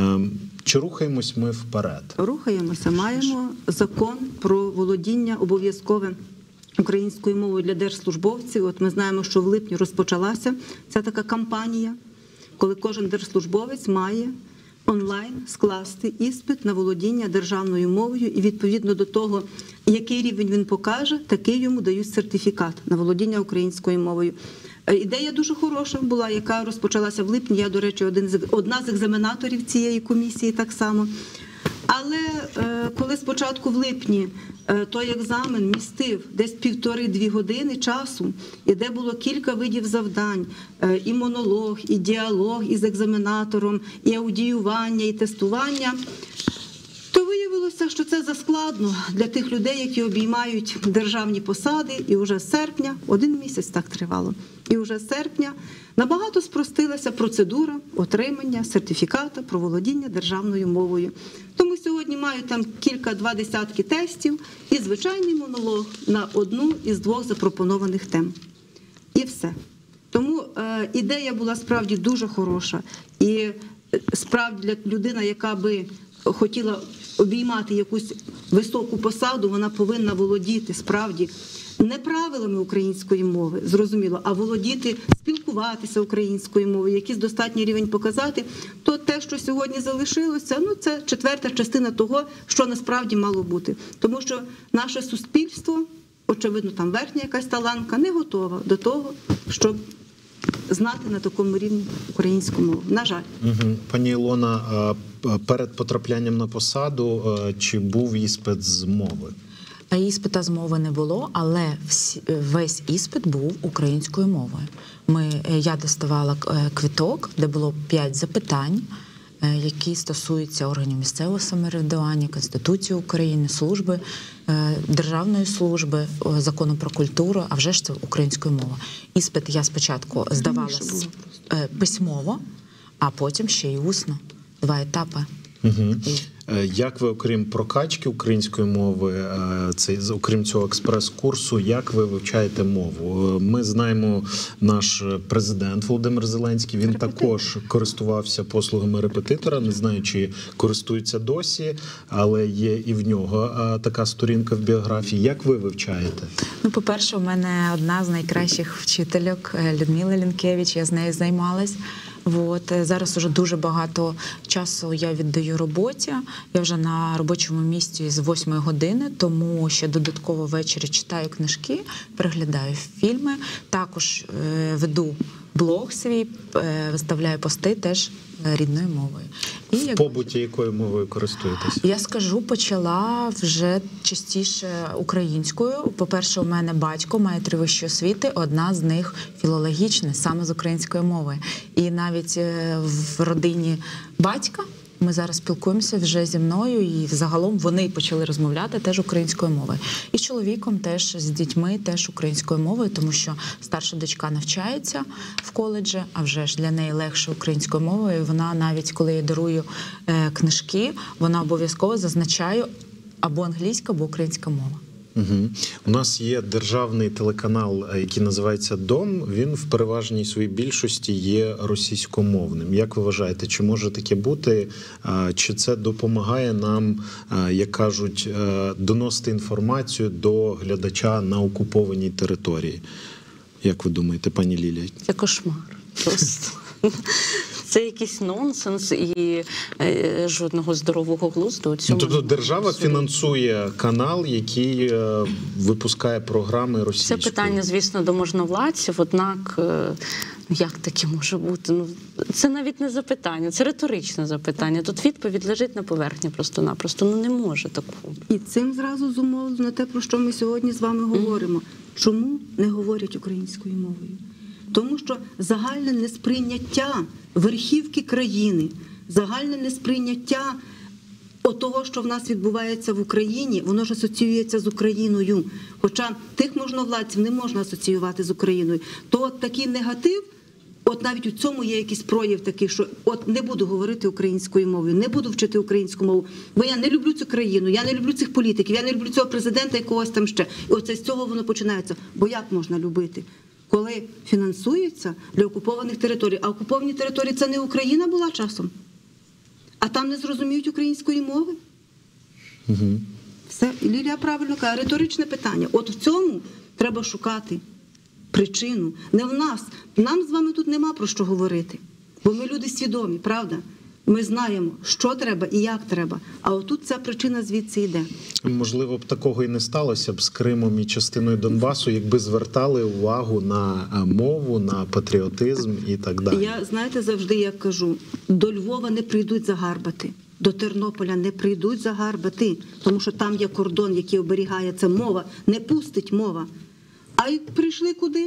[SPEAKER 1] Чи рухаємось ми вперед?
[SPEAKER 3] Рухаємося. Маємо закон про володіння обов'язкове українською мовою для держслужбовців. От ми знаємо, що в липні розпочалася ця така кампанія, коли кожен держслужбовець має онлайн скласти іспит на володіння державною мовою, і відповідно до того, який рівень він покаже, такий йому дають сертифікат на володіння українською мовою. Ідея дуже хороша була, яка розпочалася в липні. Я, до речі, одна з екзаменаторів цієї комісії так само. Але коли спочатку в липні той екзамен містив десь 1,5-2 години часу, і де було кілька видів завдань, і монолог, і діалог із екзаменатором, і аудіювання, і тестування, то виявилося, що це заскладно для тих людей, які обіймають державні посади, і вже з серпня, 1 місяць так тривало, і вже з серпня набагато спростилася процедура отримання сертифіката про володіння державною мовою. Тому сьогодні маю там кілька-два десятки тестів і звичайний монолог на одну із 2 запропонованих тем. І все. Тому ідея була справді дуже хороша. І справді для людини, яка би хотіла обіймати якусь високу посаду, вона повинна володіти справді не правилами української мови, зрозуміло, а володіти, спілкуватися українською мовою, якийсь достатній рівень показати, то те, що сьогодні залишилося, ну це 4-та частина того, що насправді мало бути. Тому що наше суспільство, очевидно, там верхня якась таланка, не готова до того, щоб знати на такому рівні українську мову. На жаль.
[SPEAKER 1] Пані Ілона, перед потраплянням на посаду чи був іспит з мови?
[SPEAKER 5] Іспита з мови не було, але весь іспит був українською мовою. Я доставала квиток, де було 5 запитань, які стосуються органів місцевого самоврядування, Конституції України, служби, державної служби, закону про культуру, а вже ж це українською мовою. Іспит я спочатку здавала письмово, а потім ще й усно. 2 етапи.
[SPEAKER 1] Як ви, окрім прокачки української мови, окрім цього експрес-курсу, як ви вивчаєте мову? Ми знаємо, наш президент Володимир Зеленський, він також користувався послугами репетитора, не знаю, чи користується досі, але є і в нього така сторінка в біографії. Як ви вивчаєте?
[SPEAKER 5] Ну, по-перше, у мене одна з найкращих вчительок Людмила Лінкевич, я з нею займалась. Зараз вже дуже багато часу я віддаю роботі. Я вже на робочому місці з 8 години, тому ще додатково ввечері читаю книжки, переглядаю фільми. Також веду блог свій, виставляю пости теж рідною мовою.
[SPEAKER 1] В побуті якою мовою користуєтесь?
[SPEAKER 5] Я скажу, почала вже частіше українською. По-перше, у мене батько має 3 вищі освіти, одна з них філологічна, саме з української мови. І навіть в родині батька ми зараз спілкуємося вже зі мною, і загалом вони почали розмовляти теж українською мовою. І з чоловіком теж, з дітьми теж українською мовою, тому що старша дочка навчається в коледжі, а вже ж для неї легше українською мовою. І вона навіть, коли я дарую книжки, вона обов'язково зазначає або англійська, або українська мова.
[SPEAKER 1] Угу. У нас є державний телеканал, який називається «Дом». Він в переважній своїй більшості є російськомовним. Як ви вважаєте, чи може таке бути? Чи це допомагає нам, як кажуть, доносити інформацію до глядача на окупованій території? Як ви думаєте, пані Лілія?
[SPEAKER 4] Це кошмар. Просто. Це якийсь нонсенс і жодного здорового глузду у цьому.
[SPEAKER 1] Тобто держава фінансує канал, який випускає програми російською?
[SPEAKER 4] Це питання, звісно, до можновладців, однак як таке може бути? Це навіть не запитання, це риторичне запитання. Тут відповідь лежить на поверхні просто-напросто. Не може такого.
[SPEAKER 3] І цим зразу зумовлено те, про що ми сьогодні з вами говоримо. Чому не говорять українською мовою? Тому що загальне несприйняття верхівки країни, загальне несприйняття того, що в нас відбувається в Україні, воно ж асоціюється з Україною. Хоча тих можновладців не можна асоціювати з Україною. То такий негатив, навіть у цьому є якийсь прояв такий, що не буду говорити українською мовою, не буду вчити українську мову, бо я не люблю цю країну, я не люблю цих політиків, я не люблю цього президента якогось там ще. І з цього воно починається. Бо як можна любити? Коли фінансується для окупованих територій. А окуповані території – це не Україна була часом? А там не зрозуміють української мови?
[SPEAKER 1] Угу.
[SPEAKER 3] Все, Лілія правильно каже, риторичне питання. В цьому треба шукати причину. Не в нас. Нам з вами тут нема про що говорити. Бо ми люди свідомі, правда? Ми знаємо, що треба і як треба. А отут ця причина звідси йде.
[SPEAKER 1] Можливо, б такого і не сталося б з Кримом і частиною Донбасу, якби звертали увагу на мову, на патріотизм і так далі.
[SPEAKER 3] Я, знаєте, завжди як кажу, до Львова не прийдуть загарбати, до Тернополя не прийдуть загарбати, тому що там є кордон, який оберігає це мова, не пустить мова. А й прийшли куди?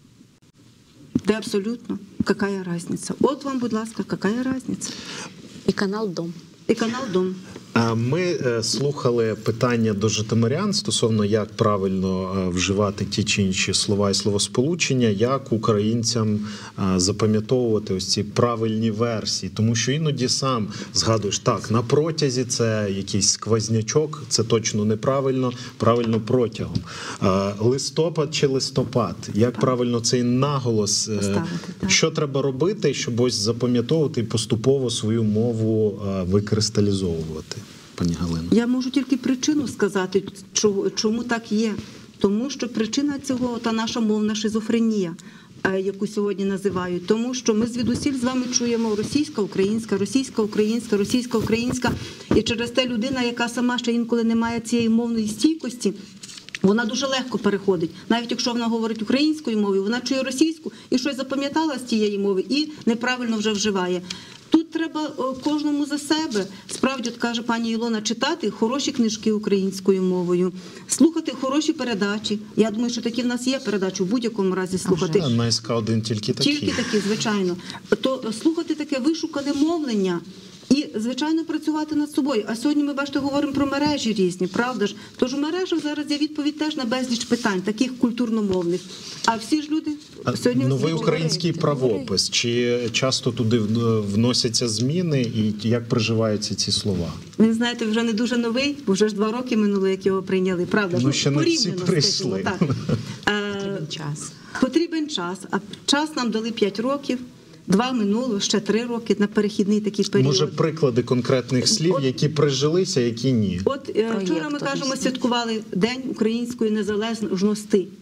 [SPEAKER 3] Де абсолютно. Какая разница? Вам, будь ласка, какая разница?
[SPEAKER 4] І канал «Дом».
[SPEAKER 3] І канал «Дом».
[SPEAKER 1] Ми слухали питання до житомирян стосовно, як правильно вживати ті чи інші слова і словосполучення, як українцям запам'ятовувати ось ці правильні версії. Тому що іноді сам згадуєш, так, на протязі це якийсь сквознячок, це точно неправильно, правильно протягом. Листопад чи листопад, як правильно цей наголос, що треба робити, щоб ось запам'ятовувати і поступово свою мову викристалізовувати? Пані Галино.
[SPEAKER 3] Я можу тільки причину сказати, чому так є. Тому що причина цього – та наша мовна шизофренія, яку сьогодні називають. Тому що ми звідусіль з вами чуємо російська-українська, російська-українська, російська-українська. І через те людина, яка сама ще інколи не має цієї мовної стійкості, вона дуже легко переходить. Навіть якщо вона говорить українською мовою, вона чує російську і щось запам'ятала з тієї мови і неправильно вже вживає. Тут треба кожному за себе, справді, от каже пані Ілона, читати хороші книжки українською мовою, слухати хороші передачі. Я думаю, що такі в нас є передачі, в будь-якому разі слухати.
[SPEAKER 1] На СК1 тільки такі.
[SPEAKER 3] Тільки такі, звичайно. То слухати таке вишукане мовлення і, звичайно, працювати над собою. А сьогодні ми, бачите, говоримо про мережі різні, правда ж? Тож у мережах зараз є відповідь теж на безліч питань, таких культурно-мовних. А всі ж люди сьогодні...
[SPEAKER 1] Новий український правопис. Чи часто туди вносяться зміни і як приживаються ці слова?
[SPEAKER 3] Ви знаєте, вже не дуже новий, бо вже ж 2 роки минуло, як його прийняли, правда?
[SPEAKER 1] Ну, ще не всі прийшли.
[SPEAKER 5] Потрібен час.
[SPEAKER 3] Потрібен час. А час нам дали 5 років. 2 минуло, ще 3 роки на перехідний такий період.
[SPEAKER 1] Може, приклади конкретних слів, які прижилися, які ні?
[SPEAKER 3] Вчора ми, кажемо, святкували День української незалежності.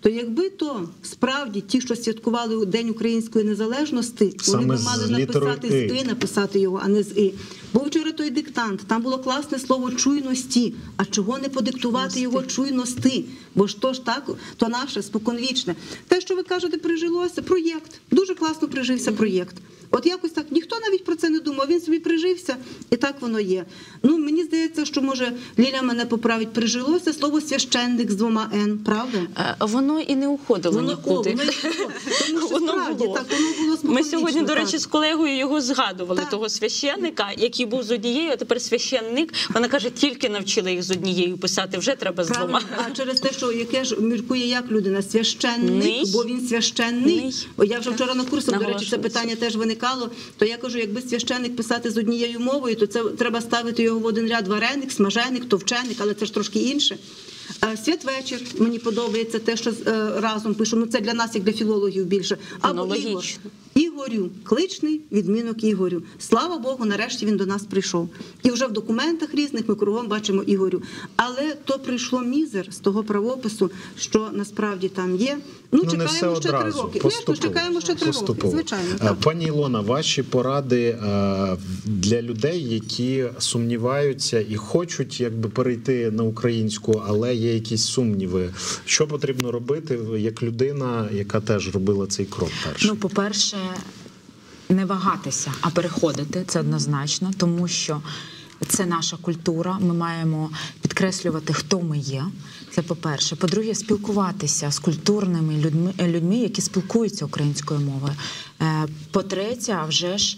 [SPEAKER 3] то якби то справді ті, що святкували День української незалежності, вони
[SPEAKER 1] Саме
[SPEAKER 3] б мали
[SPEAKER 1] з літерою
[SPEAKER 3] написати з
[SPEAKER 1] «и».
[SPEAKER 3] «и», написати його, а не з «и». Був вчора той диктант, там було класне слово «чуйності». А чого не подиктувати його «чуйності»? Бо ж то ж так, то наше, споконвічне. Те, що ви кажете, прижилося, проєкт. Дуже класно прижився проєкт. От якось так, ніхто навіть про це не думав, він собі прижився, і так воно є. Ну, мені здається, що, може, Ліля мене поправить, прижилося слово «священник» з 2 «н», правда?
[SPEAKER 4] Воно і не уходило нікуди.
[SPEAKER 3] Воно було. Так, воно було споконвічно.
[SPEAKER 4] Ми сьогодні, до речі,
[SPEAKER 3] так.
[SPEAKER 4] з колегою його згадували,
[SPEAKER 3] Так.
[SPEAKER 4] того священника, який був з однією, а тепер священник. Вона каже, тільки навчили їх з однією писати, вже треба з 2.
[SPEAKER 3] Правильно. А через те, що яке ж міркує як людина? Священник,
[SPEAKER 4] Ний.
[SPEAKER 3] бо він священний.
[SPEAKER 4] Ний.
[SPEAKER 3] Бо я вже вчора на курсах, до речі, це
[SPEAKER 4] Наголошується.
[SPEAKER 3] питання теж виникало, то я кажу, якби священник писати з однією мовою, то це треба ставити його в один ряд: вареник, смаженик, товченик, але це ж трошки інше. Святвечір, мені подобається те, що разом пишу, ну це для нас, як для філологів більше. Або
[SPEAKER 4] логічно.
[SPEAKER 3] Ігорю, кличний відмінок Ігорю. Слава Богу, нарешті він до нас прийшов. І вже в документах різних ми кругом бачимо Ігорю. Але то прийшло мізер з того правопису, що насправді там є. Ну,
[SPEAKER 1] не все
[SPEAKER 3] чекаємо ще 3
[SPEAKER 1] одразу,
[SPEAKER 3] роки.
[SPEAKER 1] поступово.
[SPEAKER 3] Звісно, чекаємо ще 3 роки,
[SPEAKER 1] Поступово.
[SPEAKER 3] звичайно. Так.
[SPEAKER 1] Пані Ілона, ваші поради для людей, які сумніваються і хочуть якби перейти на українську, але є якісь сумніви. Що потрібно робити як людина, яка теж робила цей крок перший?
[SPEAKER 5] Ну, по-перше, не вагатися, а переходити, це однозначно, тому що це наша культура, ми маємо підкреслювати, хто ми є. Це по-перше. По-друге, спілкуватися з культурними людьми, які спілкуються українською мовою. По-третє, а вже ж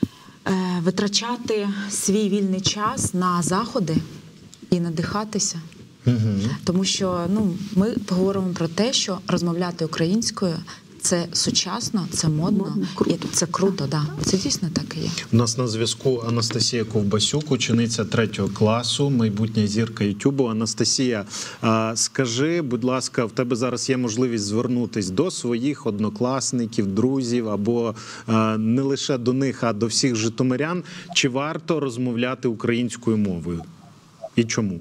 [SPEAKER 5] витрачати свій вільний час на заходи і надихатися. Тому що ми говоримо про те, що розмовляти українською – це сучасно, це модно, і це круто, да. Це дійсно так і є.
[SPEAKER 1] У нас на зв'язку Анастасія Ковбасюк, учениця 3 класу, майбутня зірка Ютубу. Анастасія, скажи, будь ласка, в тебе зараз є можливість звернутися до своїх однокласників, друзів, або не лише до них, а до всіх житомирян. Чи варто розмовляти українською мовою? І чому?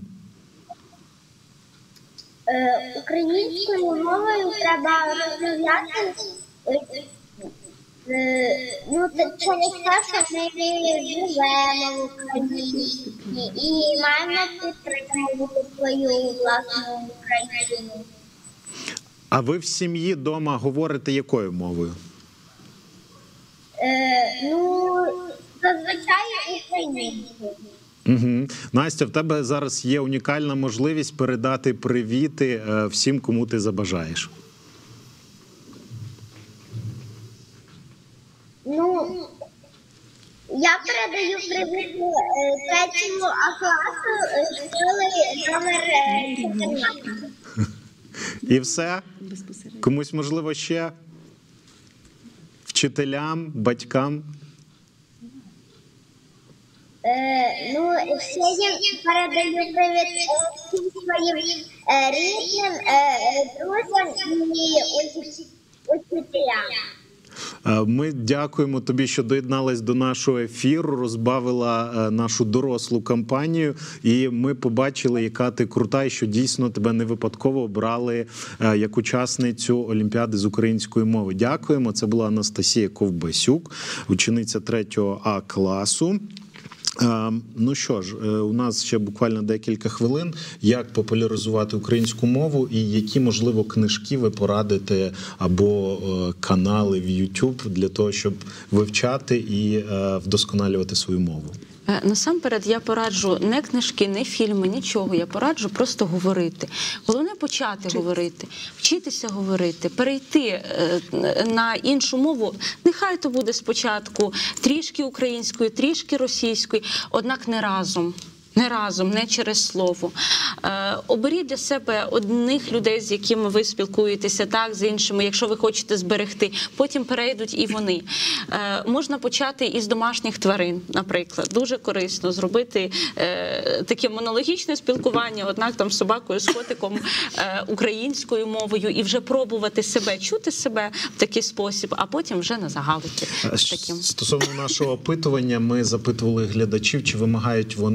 [SPEAKER 2] Українською мовою треба розмовляти. Через те, що ми живемо в Україні і маємо підтримувати свою власну Україну.
[SPEAKER 1] А ви в сім'ї вдома говорите якою мовою?
[SPEAKER 2] Зазвичай українською.
[SPEAKER 1] Угу. Настя, в тебе зараз є унікальна можливість передати привіти всім, кому ти забажаєш.
[SPEAKER 2] Я передаю привіт 3 класу школи номер 14.
[SPEAKER 1] І все? Комусь, можливо, ще? Вчителям, батькам?
[SPEAKER 2] Ще я передаю привіт всім своїм рідним, друзям і учителям.
[SPEAKER 1] Ми дякуємо тобі, що доєдналась до нашого ефіру, розбавила нашу дорослу кампанію, і ми побачили, яка ти крута, і що дійсно тебе не випадково обрали як учасницю Олімпіади з української мови. Дякуємо. Це була Анастасія Ковбасюк, учениця 3 А класу. Ну що ж, у нас ще буквально декілька хвилин. Як популяризувати українську мову і які, можливо, книжки ви порадите або канали в YouTube для того, щоб вивчати і вдосконалювати свою мову?
[SPEAKER 4] Насамперед, я пораджу не книжки, не фільми, нічого. Я пораджу просто говорити. Головне почати говорити, вчитися говорити, перейти на іншу мову. Нехай то буде спочатку трішки українською, трішки російською, однак не разом. Не разом, не через слово. Оберіть для себе одних людей, з якими ви спілкуєтеся, так, з іншими, якщо ви хочете зберегти. Потім перейдуть і вони. Можна почати із домашніх тварин, наприклад. Дуже корисно зробити таке монологічне спілкування, однак там з собакою, з котиком, українською мовою, і вже пробувати себе, чути себе в такий спосіб, а потім вже назагалити.
[SPEAKER 1] Стосовно нашого опитування, ми запитували глядачів, чи вимагають вони спілкування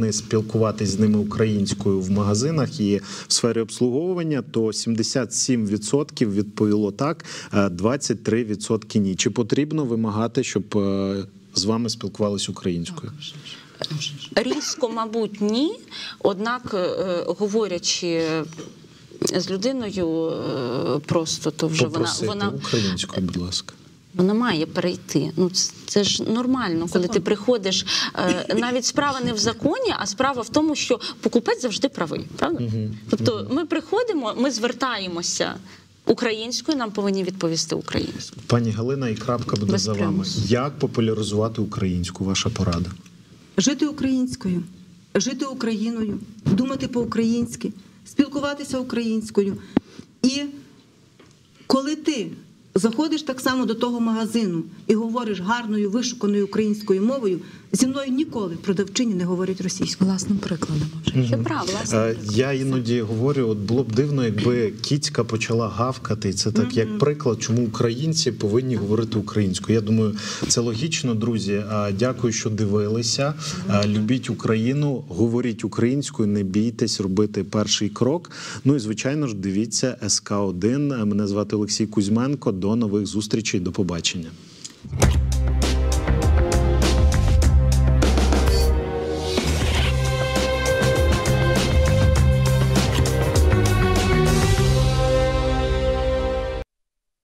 [SPEAKER 1] спілкуватись з ними українською в магазинах і в сфері обслуговування, то 77% відповіло так, 23% ні. Чи потрібно вимагати, щоб з вами спілкувались українською?
[SPEAKER 4] Різко, мабуть, ні. Однак, говорячи з людиною, просто то вже вона
[SPEAKER 1] українською, будь ласка.
[SPEAKER 4] Вона має перейти. Ну, це ж нормально, коли ти приходиш. Навіть справа не в законі, а справа в тому, що покупець завжди правий. Правда? Тобто ми приходимо, ми звертаємося українською, нам повинні відповісти українською.
[SPEAKER 1] Пані Галина, і крапка буде за вами. Як популяризувати українську? Ваша порада?
[SPEAKER 3] Жити українською, жити Україною, думати по-українськи, спілкуватися українською. І коли ти заходиш так само до того магазину і говориш гарною, вишуканою українською мовою, зі мною ніколи продавчині не говорять російською.
[SPEAKER 5] Власним прикладом.
[SPEAKER 4] Це правда.
[SPEAKER 1] Я іноді говорю, от було б дивно, якби кіцька почала гавкати. І це так, як приклад, чому українці повинні говорити українською. Я думаю, це логічно, друзі. Дякую, що дивилися. Любіть Україну, говоріть українською, не бійтесь робити перший крок. Ну і, звичайно ж, дивіться СК1. Мене звати Олексій Кузьменко. До нових зустрічей, до побачення.